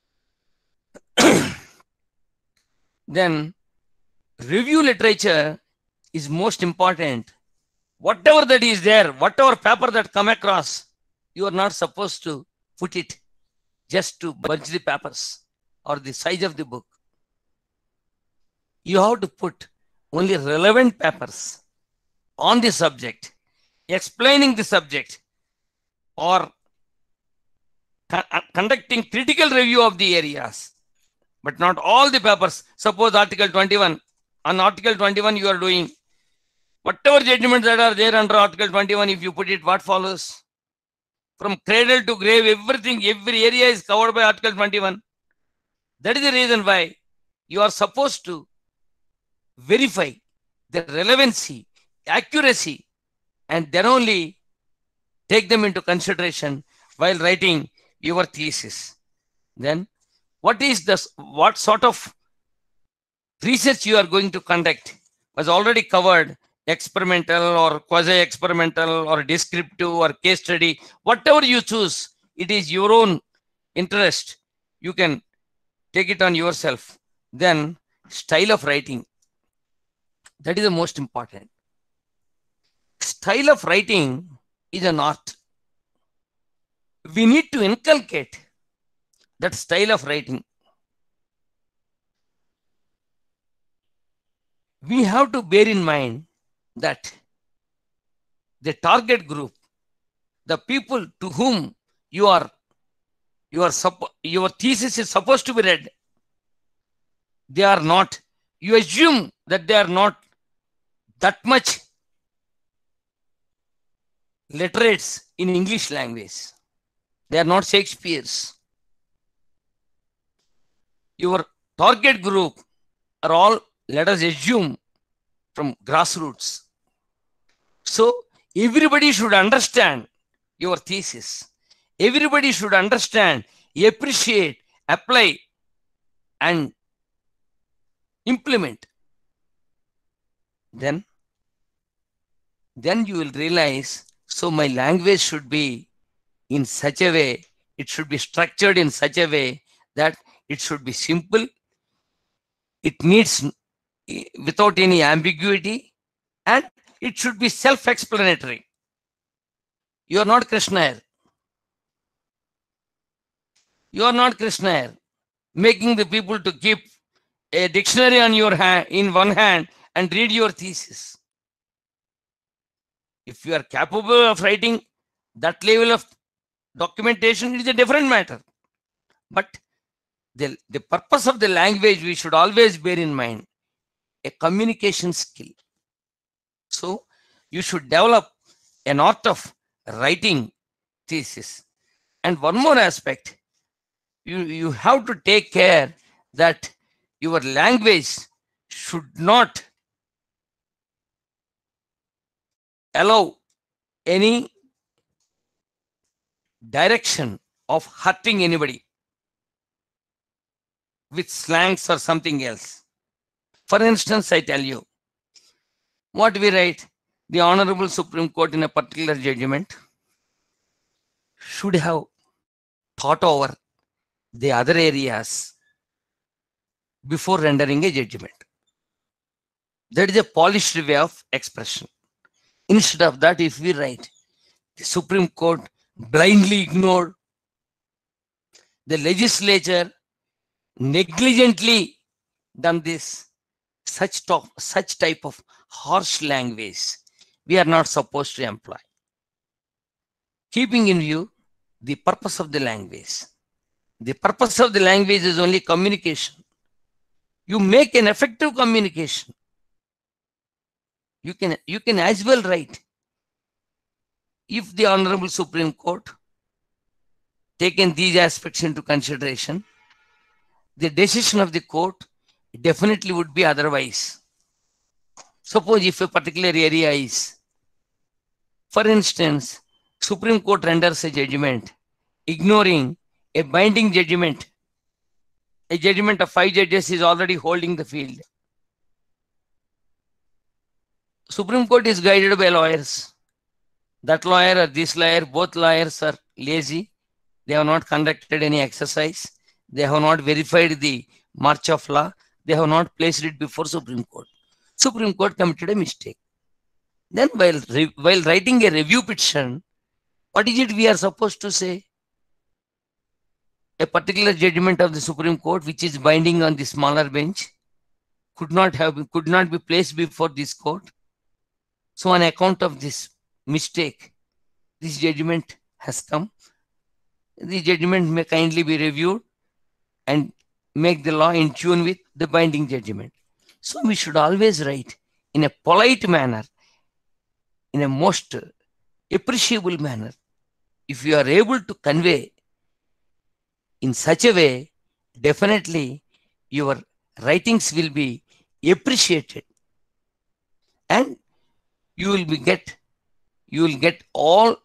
Then review literature is most important. Whatever that is there, whatever paper that come across, you are not supposed to put it just to bunch the papers or the size of the book. You have to put only relevant papers on the subject, explaining the subject, or conducting critical review of the areas, but not all the papers. Suppose Article 21. On Article 21, you are doing whatever judgments that are there under Article 21. If you put it, what follows? From cradle to grave, everything, every area is covered by Article 21. That is the reason why you are supposed to verify the relevancy, accuracy, and then only take them into consideration while writing your thesis. Then what sort of research you are going to conduct was already covered. Experimental or quasi-experimental or descriptive or case study, whatever you choose, it is your own interest. You can take it on yourself. Then style of writing, that is the most important. Style of writing is an art. We need to inculcate that style of writing. We have to bear in mind that the target group, the people to whom your thesis is supposed to be read, they are not, you assume that they are not that much literates in English language. They are not Shakespeare's. Your target group are all, let us assume, from grassroots. So everybody should understand your thesis. Everybody should understand, appreciate, apply, and implement. Then you will realize, so my language should be in such a way, it should be structured in such a way that it should be simple. It needs without any ambiguity, and it should be self-explanatory. You are not Krishna. You are not Krishna, making the people to keep a dictionary on your hand, in one hand, and read your thesis. If you are capable of writing that level of documentation, it is a different matter. But the purpose of the language, we should always bear in mind, a communication skill. So you should develop an art of writing thesis. And one more aspect, you have to take care that your language should not allow any direction of hurting anybody with slangs or something else. For instance, I tell you, what we write, the Honorable Supreme Court in a particular judgment should have thought over the other areas before rendering a judgment. That is a polished way of expression. Instead of that, if we write, the Supreme Court blindly ignored, the legislature negligently done this, such type of harsh language we are not supposed to employ. Keeping in view the purpose of the language. The purpose of the language is only communication. You make an effective communication. You can as well write, if the Honorable Supreme Court taken these aspects into consideration, the decision of the court definitely would be otherwise. Suppose if a particular area is, for instance, Supreme Court renders a judgment ignoring a binding judgment. A judgment of 5 judges is already holding the field. Supreme Court is guided by lawyers. That lawyer or this lawyer, both lawyers are lazy. They have not conducted any exercise. They have not verified the march of law. They have not placed it before Supreme Court. Supreme Court committed a mistake. Then while writing a review petition, what is it we are supposed to say? A particular judgment of the Supreme Court, which is binding on the smaller bench, could not be placed before this court. So on account of this mistake, this judgment has come. The judgment may kindly be reviewed and make the law in tune with the binding judgment. So we should always write in a polite manner, in a most appreciable manner. If you are able to convey in such a way, definitely your writings will be appreciated, and you will get all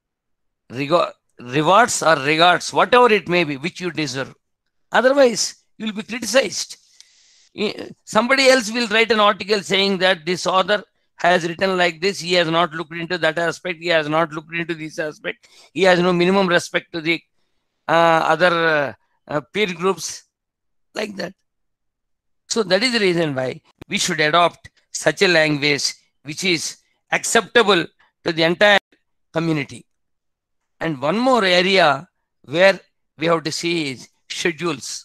rewards or regards, whatever it may be, which you deserve. Otherwise, you will be criticized. Somebody else will write an article saying that this author has written like this, he has not looked into that aspect, he has not looked into this aspect, he has no minimum respect to the other peer groups, like that. So that is the reason why we should adopt such a language which is acceptable to the entire community. And one more area where we have to see is schedules.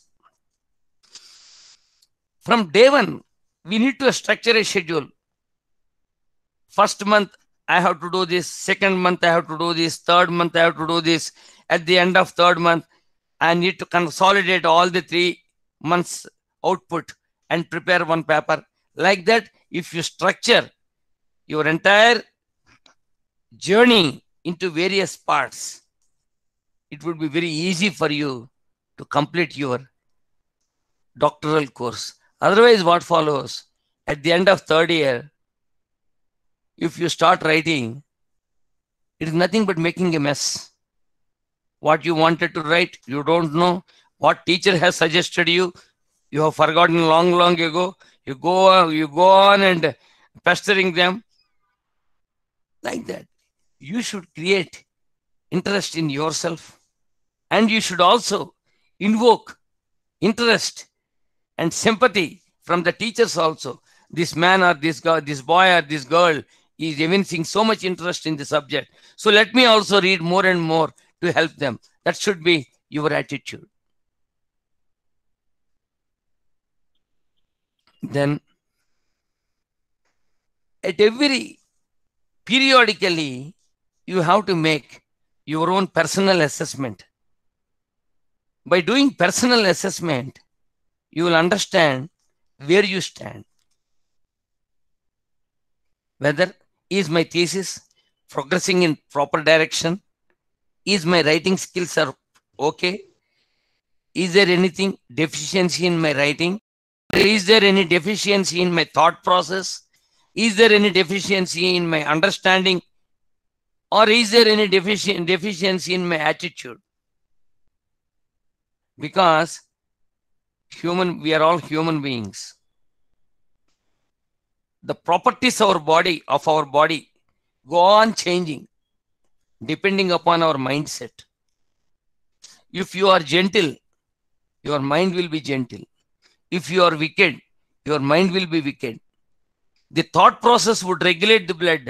From day one, we need to structure a schedule. First month, I have to do this. Second month, I have to do this. Third month, I have to do this. At the end of third month, I need to consolidate all the 3 months output and prepare one paper. Like that, if you structure your entire journey into various parts, it would be very easy for you to complete your doctoral course. Otherwise, what follows? At the end of third year, if you start writing, it is nothing but making a mess. What you wanted to write, you don't know. What teacher has suggested you, you have forgotten long ago. You go on and pestering them. Like that. You should create interest in yourself, and you should also invoke interest and sympathy from the teachers also. This man or this girl, this boy or this girl is evincing so much interest in the subject. So let me also read more and more to help them. That should be your attitude. Then at every periodically, you have to make your own personal assessment. By doing personal assessment, you will understand where you stand. Whether is my thesis progressing in proper direction? Is my writing skills are okay? Is there anything deficiency in my writing? Is there any deficiency in my thought process? Is there any deficiency in my understanding? Or is there any deficiency in my attitude? Because we are all human beings. the properties of our body go on changing depending upon our mindset. If you are gentle, your mind will be gentle. If you are wicked, your mind will be wicked. The thought process would regulate the blood,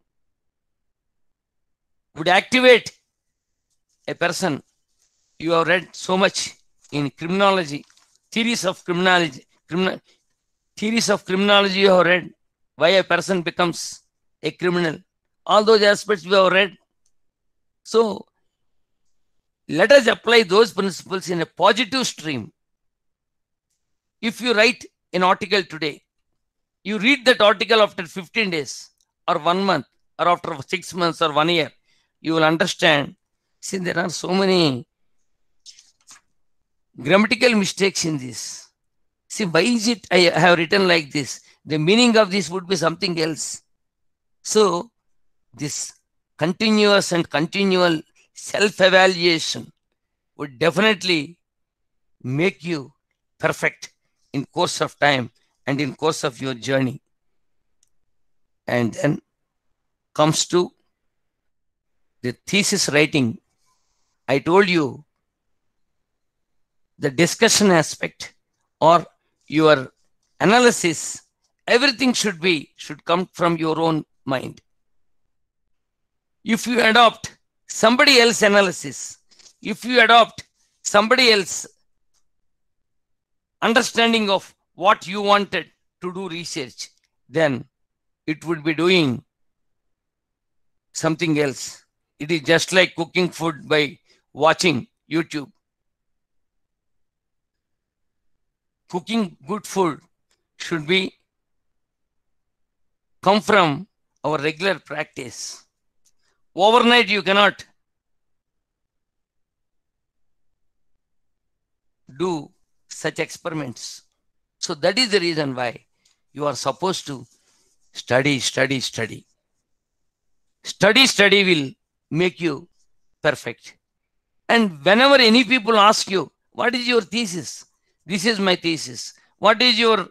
would activate a person. You have read so much in criminology, theories of criminology, theories of criminology you have read, why a person becomes a criminal. All those aspects we have read. So let us apply those principles in a positive stream. If you write an article today, you read that article after 15 days or 1 month or after 6 months or 1 year, you will understand. See, there are so many grammatical mistakes in this. See, why is it I have written like this? The meaning of this would be something else. So, this continuous and continual self-evaluation would definitely make you perfect in course of time and in course of your journey. And then comes to the thesis writing. I told you the discussion aspect or your analysis, everything should come from your own mind. If you adopt somebody else's analysis, if you adopt somebody else's understanding of what you wanted to do research, then it would be doing something else. It is just like cooking food by watching YouTube. Cooking good food should come from our regular practice. Overnight you cannot do such experiments. So that is the reason why you are supposed to study. Study will make you perfect. And whenever any people ask you, what is your thesis? This is my thesis. What is your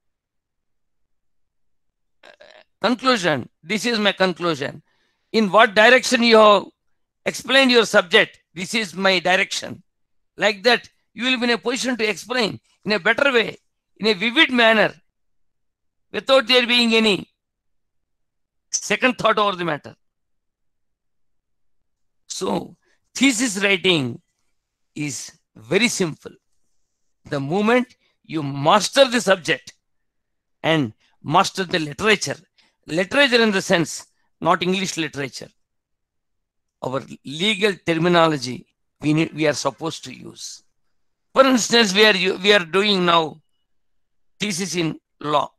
conclusion? This is my conclusion. In what direction you have explained your subject? This is my direction. Like that, you will be in a position to explain in a better way, in a vivid manner, without there being any second thought over the matter. So, thesis writing is very simple. The moment you master the subject and master the literature in the sense, not English literature, our legal terminology we are supposed to use. For instance, we are doing now thesis in law.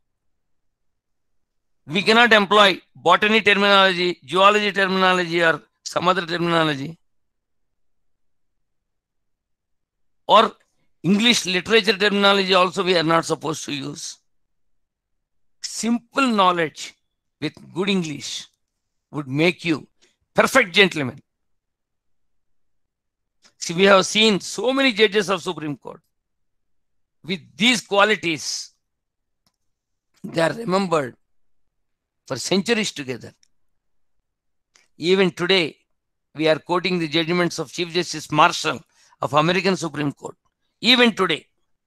We cannot employ botany terminology, zoology terminology, or some other terminology, or English literature terminology also we are not supposed to use. Simple knowledge with good English would make you perfect gentleman. See, we have seen so many judges of Supreme Court. With these qualities, they are remembered for centuries together. Even today, we are quoting the judgments of Chief Justice Marshall of American Supreme Court. Even today,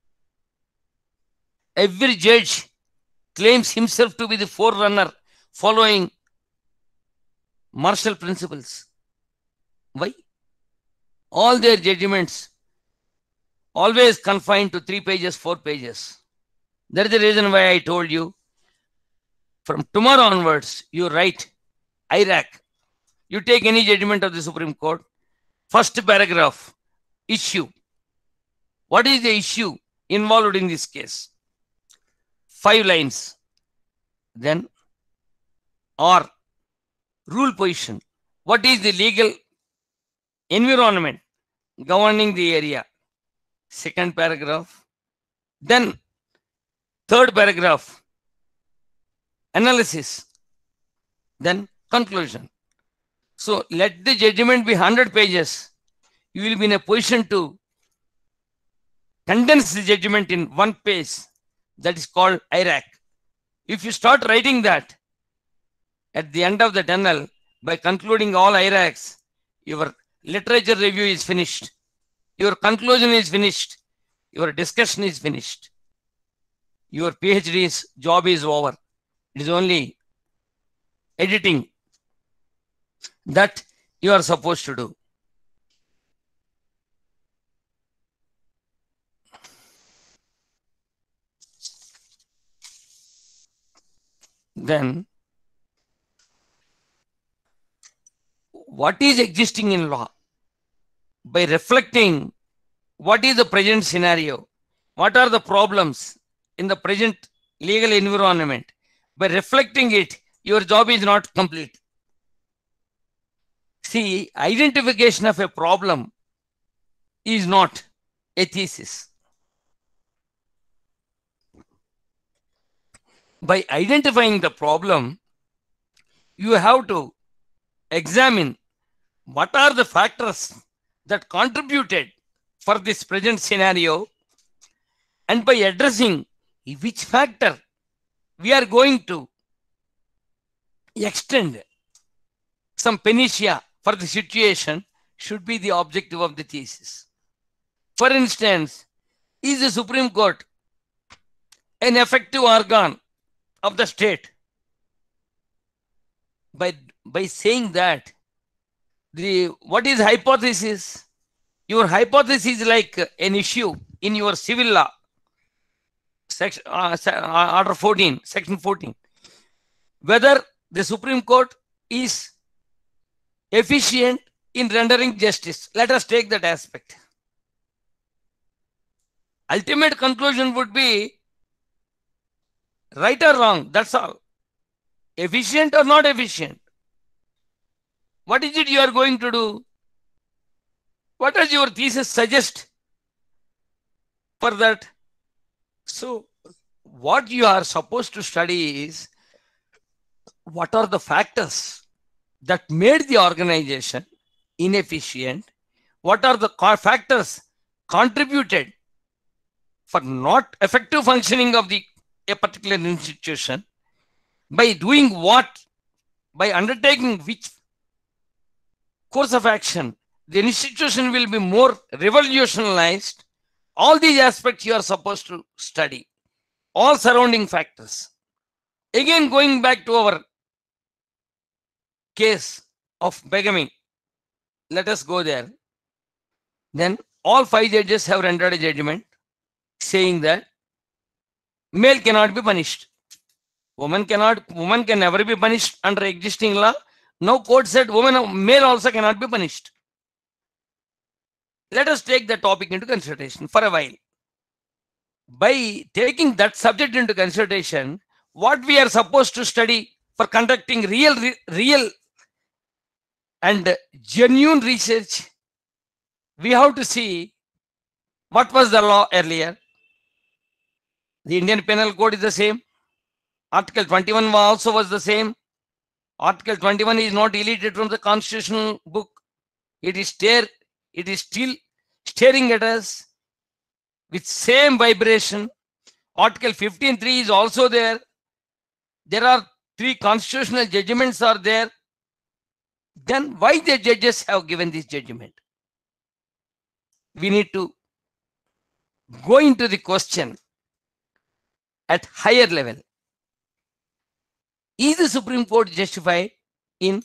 every judge claims himself to be the forerunner following Marshall principles. Why? All their judgments always confined to 3 pages, 4 pages. That is the reason why I told you, from tomorrow onwards, you write IRAC. You take any judgment of the Supreme Court, first paragraph, issue. What is the issue involved in this case? 5 lines. Then, or rule position. What is the legal environment governing the area? Second paragraph. Then, third paragraph, analysis. Then, conclusion. So, let the judgment be 100 pages. You will be in a position to condense the judgment in 1 page. That is called IRAC. If you start writing that at the end of the tunnel by concluding all IRACs, your literature review is finished. Your conclusion is finished. Your discussion is finished. Your PhD's job is over. It is only editing that you are supposed to do. Then, what is existing in law? By reflecting what is the present scenario, what are the problems in the present legal environment, by reflecting it, your job is not complete. See, identification of a problem is not a thesis. By identifying the problem, you have to examine what are the factors that contributed for this present scenario, and by addressing which factor we are going to extend some panacea for the situation should be the objective of the thesis. For instance, is the Supreme Court an effective organ of the state? By saying that, what is hypothesis? Your hypothesis is like an issue in your civil law, Order 14, Section 14. Whether the Supreme Court is efficient in rendering justice. Let us take that aspect. Ultimate conclusion would be right or wrong, that's all. Efficient or not efficient. What is it you are going to do? What does your thesis suggest for that? So, what you are supposed to study is what are the factors that made the organization inefficient? What are the factors contributed for not effective functioning of a particular institution? By doing what? By undertaking which course of action, the institution will be more revolutionized. All these aspects you are supposed to study. All surrounding factors. Again, going back to our case of bigamy. Let us go there. Then all 5 judges have rendered a judgment saying that male cannot be punished. Woman can never be punished under existing law. Now court said male also cannot be punished. Let us take the topic into consideration for a while. By taking that subject into consideration, what we are supposed to study for conducting real and genuine research, we have to see what was the law earlier. The Indian Penal Code is the same. Article 21 also was the same. Article 21 is not deleted from the constitutional book. It is still staring at us with same vibration. Article 15.3 is also there. There are 3 constitutional judgments are there. Then why the judges have given this judgment? We need to go into the question at higher level. Is the Supreme Court justified in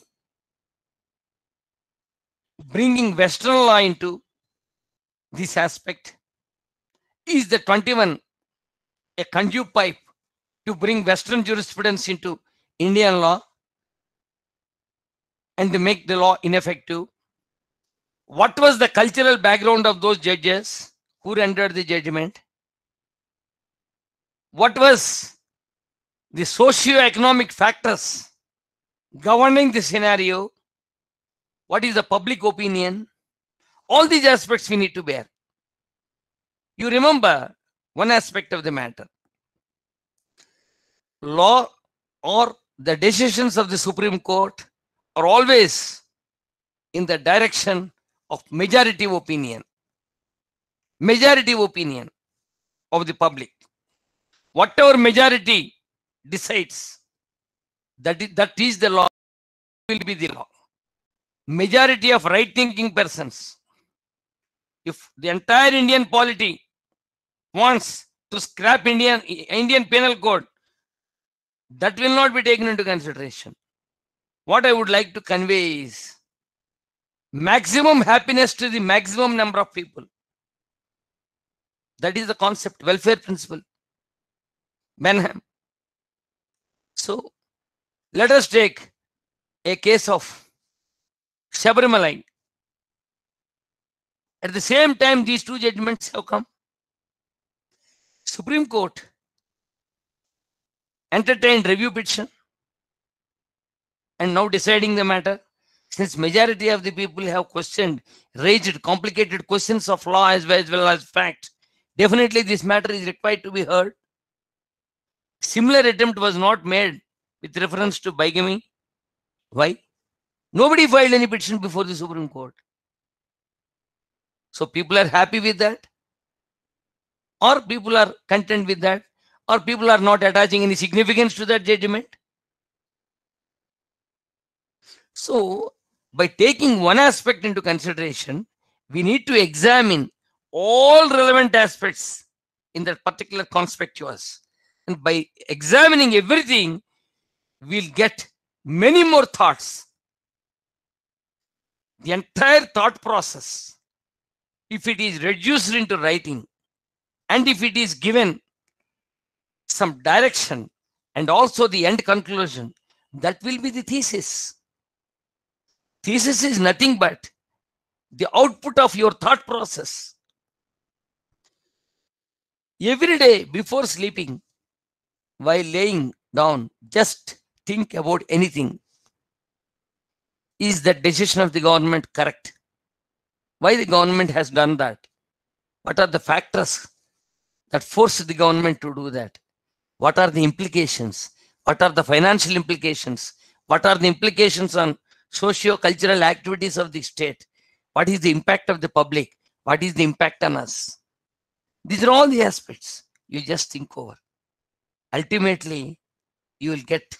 bringing Western law into this aspect? Is the 21 a conduit pipe to bring Western jurisprudence into Indian law and to make the law ineffective? What was the cultural background of those judges who rendered the judgment? What was the socio-economic factors governing the scenario? What is the public opinion? All these aspects we need to bear. You remember one aspect of the matter. Law or the decisions of the Supreme Court are always in the direction of majority opinion of the public. Whatever majority decides that is the law, will be the law. Majority of right-thinking persons, if the entire Indian polity wants to scrap Indian penal code, that will not be taken into consideration. What I would like to convey is maximum happiness to the maximum number of people. That is the concept, welfare principle. Benham. So let us take a case of Sabarimalai. At the same time, these two judgments have come. Supreme Court entertained review petition and now deciding the matter. Since majority of the people have questioned, raised complicated questions of law as well as fact, definitely this matter is required to be heard. Similar attempt was not made with reference to bigamy. Why? Nobody filed any petition before the Supreme Court. So people are happy with that, or people are content with that, or people are not attaching any significance to that judgment. So by taking one aspect into consideration, we need to examine all relevant aspects in that particular conspicuous. And by examining everything, we'll get many more thoughts. The entire thought process, if it is reduced into writing, and if it is given some direction and also the end conclusion, that will be the thesis. Thesis is nothing but the output of your thought process. Every day before sleeping, while laying down, just think about anything. Is the decision of the government correct? Why the government has done that? What are the factors that force the government to do that? What are the implications? What are the financial implications? What are the implications on socio-cultural activities of the state? What is the impact of the public? What is the impact on us? These are all the aspects you just think over. Ultimately, you will get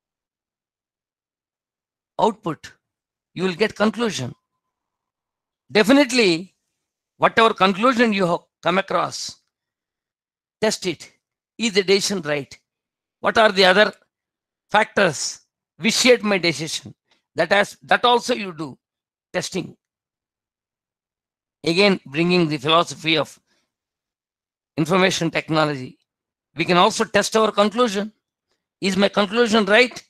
output. You will get conclusion. Definitely, whatever conclusion you have come across, test it. Is the decision right? What are the other factors which shape my decision? That also you do testing. Again, bringing the philosophy of information technology. We can also test our conclusion. Is my conclusion right?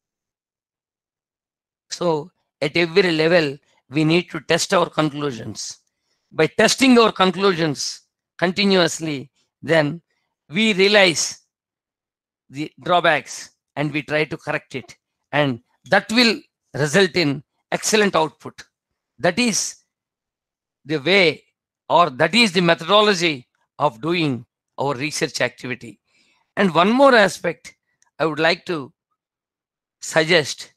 So at every level, we need to test our conclusions. By testing our conclusions continuously, then we realize the drawbacks and we try to correct it. And that will result in excellent output. That is the way, or that is the methodology of doing our research activity. And one more aspect I would like to suggest.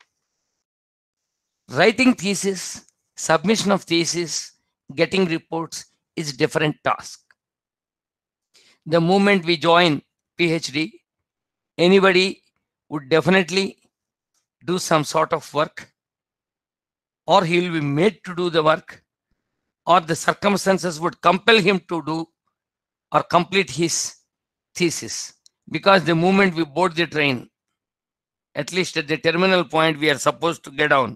Writing thesis, submission of thesis, getting reports is different task. The moment we join PhD, anybody would definitely do some sort of work, or he will be made to do the work, or the circumstances would compel him to do or complete his thesis. Because the moment we board the train, at least at the terminal point, we are supposed to get down.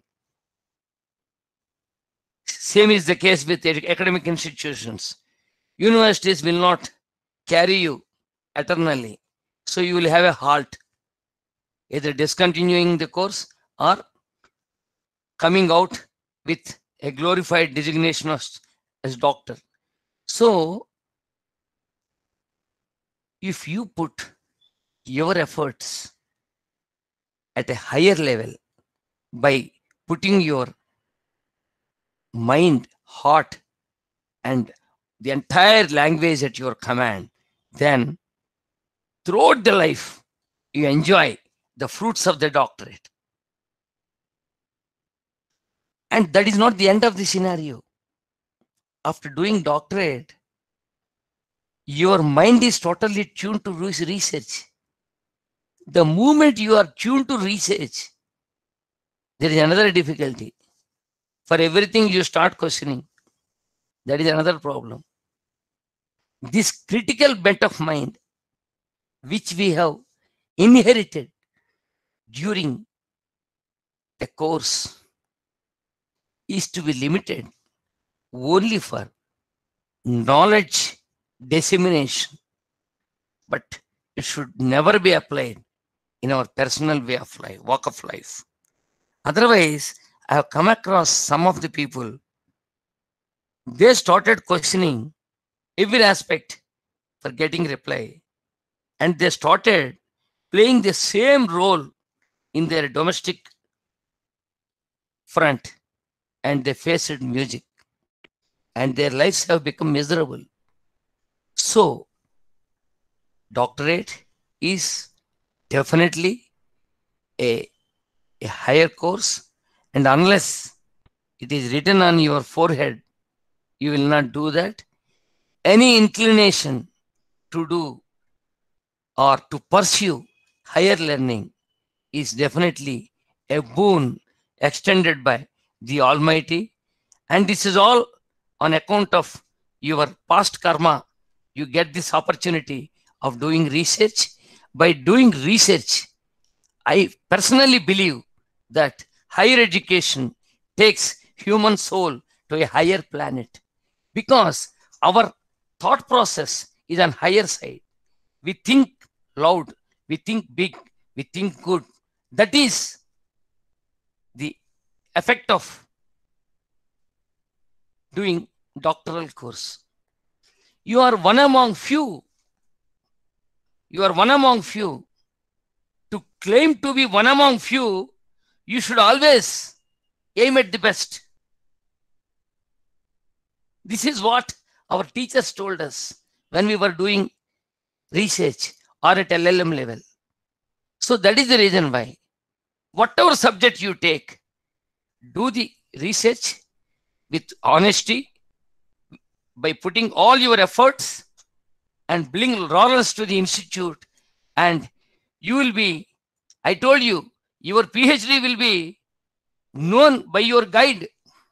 Same is the case with academic institutions. Universities will not carry you eternally. So you will have a halt, either discontinuing the course or coming out with a glorified designation as doctor. So if you put your efforts at a higher level by putting your mind, heart, and the entire language at your command, then throughout the life, you enjoy the fruits of the doctorate. And that is not the end of the scenario. After doing doctorate, your mind is totally tuned to research. The moment you are tuned to research, there is another difficulty. For everything you start questioning. That is another problem. This critical bent of mind, which we have inherited during a course, is to be limited only for knowledge dissemination, but it should never be applied in our personal way of life, walk of life. Otherwise, I have come across some of the people, they started questioning every aspect for getting reply, and they started playing the same role in their domestic front, and they faced music, and their lives have become miserable. So, doctorate is definitely a higher course, and unless it is written on your forehead, you will not do that. Any inclination to do or to pursue higher learning is definitely a boon extended by the Almighty, and this is all on account of your past karma. You get this opportunity of doing research. By doing research, I personally believe that higher education takes human soul to a higher planet, because our thought process is on higher side. We think loud, we think big, we think good. That is the effect of doing doctoral course. You are one among few. You are one among few. To claim to be one among few, you should always aim at the best. This is what our teachers told us when we were doing research or at LLM level. So that is the reason why, whatever subject you take, do the research with honesty, by putting all your efforts and bring laurels to the institute, and you will be, I told you, your PhD will be known by your guide.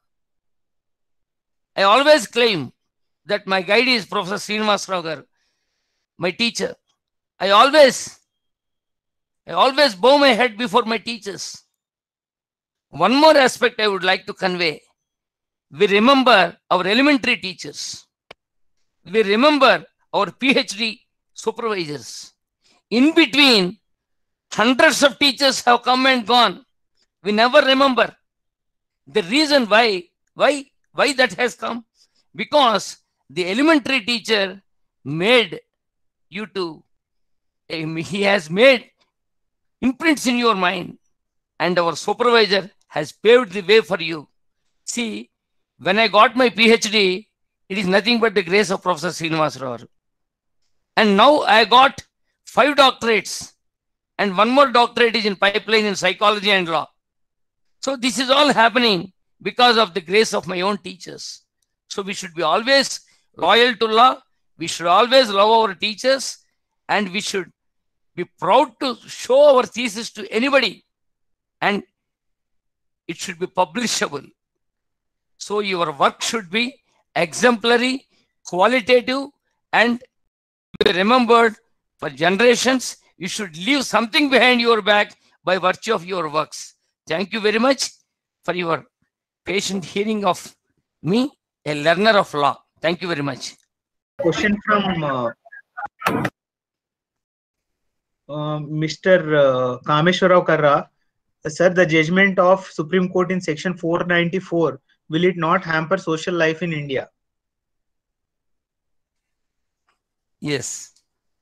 I always claim that my guide is Professor Srinivas Rao Garu, my teacher. I always bow my head before my teachers. One more aspect I would like to convey. We remember our elementary teachers. We remember our PhD supervisors. In between, hundreds of teachers have come and gone. We never remember. The reason why that has come? Because the elementary teacher made you to, he has made imprints in your mind, and our supervisor has paved the way for you. See, when I got my PhD, it is nothing but the grace of Professor Srinivas Rao. And now I got 5 doctorates, and one more doctorate is in pipeline in psychology and law. So this is all happening because of the grace of my own teachers. So we should be always loyal to law. We should always love our teachers, and we should be proud to show our thesis to anybody, and it should be publishable. So your work should be exemplary, qualitative, and be remembered for generations. You should leave something behind your back by virtue of your works. Thank you very much for your patient hearing of me, a learner of law. Thank you very much. Question from Mr. Kameshwarao Karra. Sir, the judgment of Supreme Court in section 494, will it not hamper social life in India? Yes.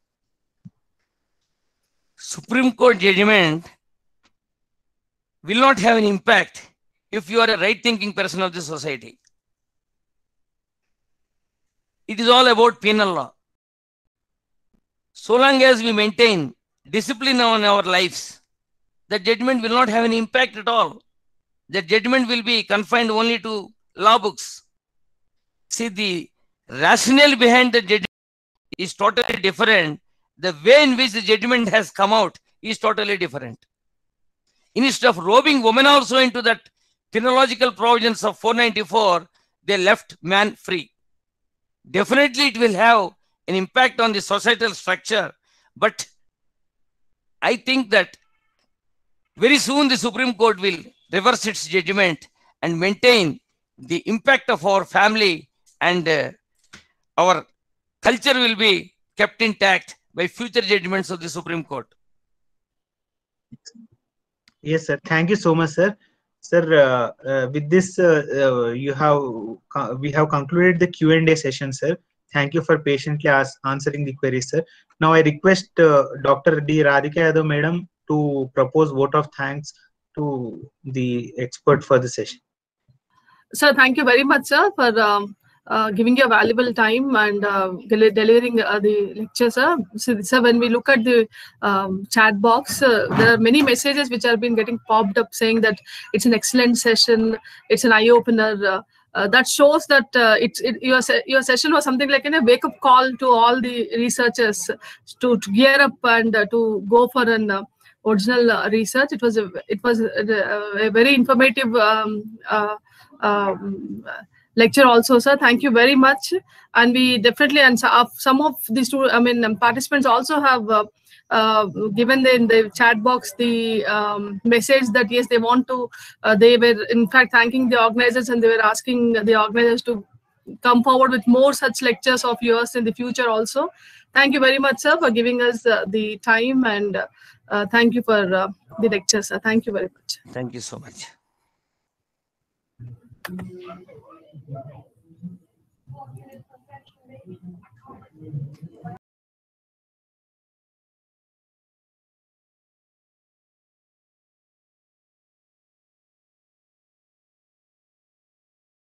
Supreme Court judgment will not have an impact if you are a right-thinking person of the society. It is all about penal law. So long as we maintain discipline on our lives, the judgment will not have any impact at all. The judgment will be confined only to law books. See, the rationale behind the judgment is totally different. The way in which the judgment has come out is totally different. Instead of robing women also into that penological provisions of 494, they left man free. Definitely it will have an impact on the societal structure, but I think that very soon the Supreme Court will reverse its judgment and maintain the impact of our family, and our culture will be kept intact by future judgments of the Supreme Court. Yes, sir. Thank you so much, sir. Sir, with this, we have concluded the Q&A session, sir. Thank you for patiently answering the queries, sir. Now I request Dr. D. Radhika Yadav, madam, to propose vote of thanks to the expert for the session. Sir, thank you very much, sir, for giving your valuable time and delivering the lecture, sir. So when we look at the chat box, there are many messages which have been getting popped up saying that it's an excellent session, it's an eye-opener. That shows that your session was something like a wake-up call to all the researchers to gear up and to go for an original research. It was a very informative lecture also, sir. Thank you very much. And we definitely, and some of these participants also have given in the chat box the message that yes, they want to, they were in fact thanking the organizers, and they were asking the organizers to come forward with more such lectures of yours in the future also. Thank you very much, sir, for giving us the time, and thank you for the lecture, sir. Thank you very much. Thank you so much.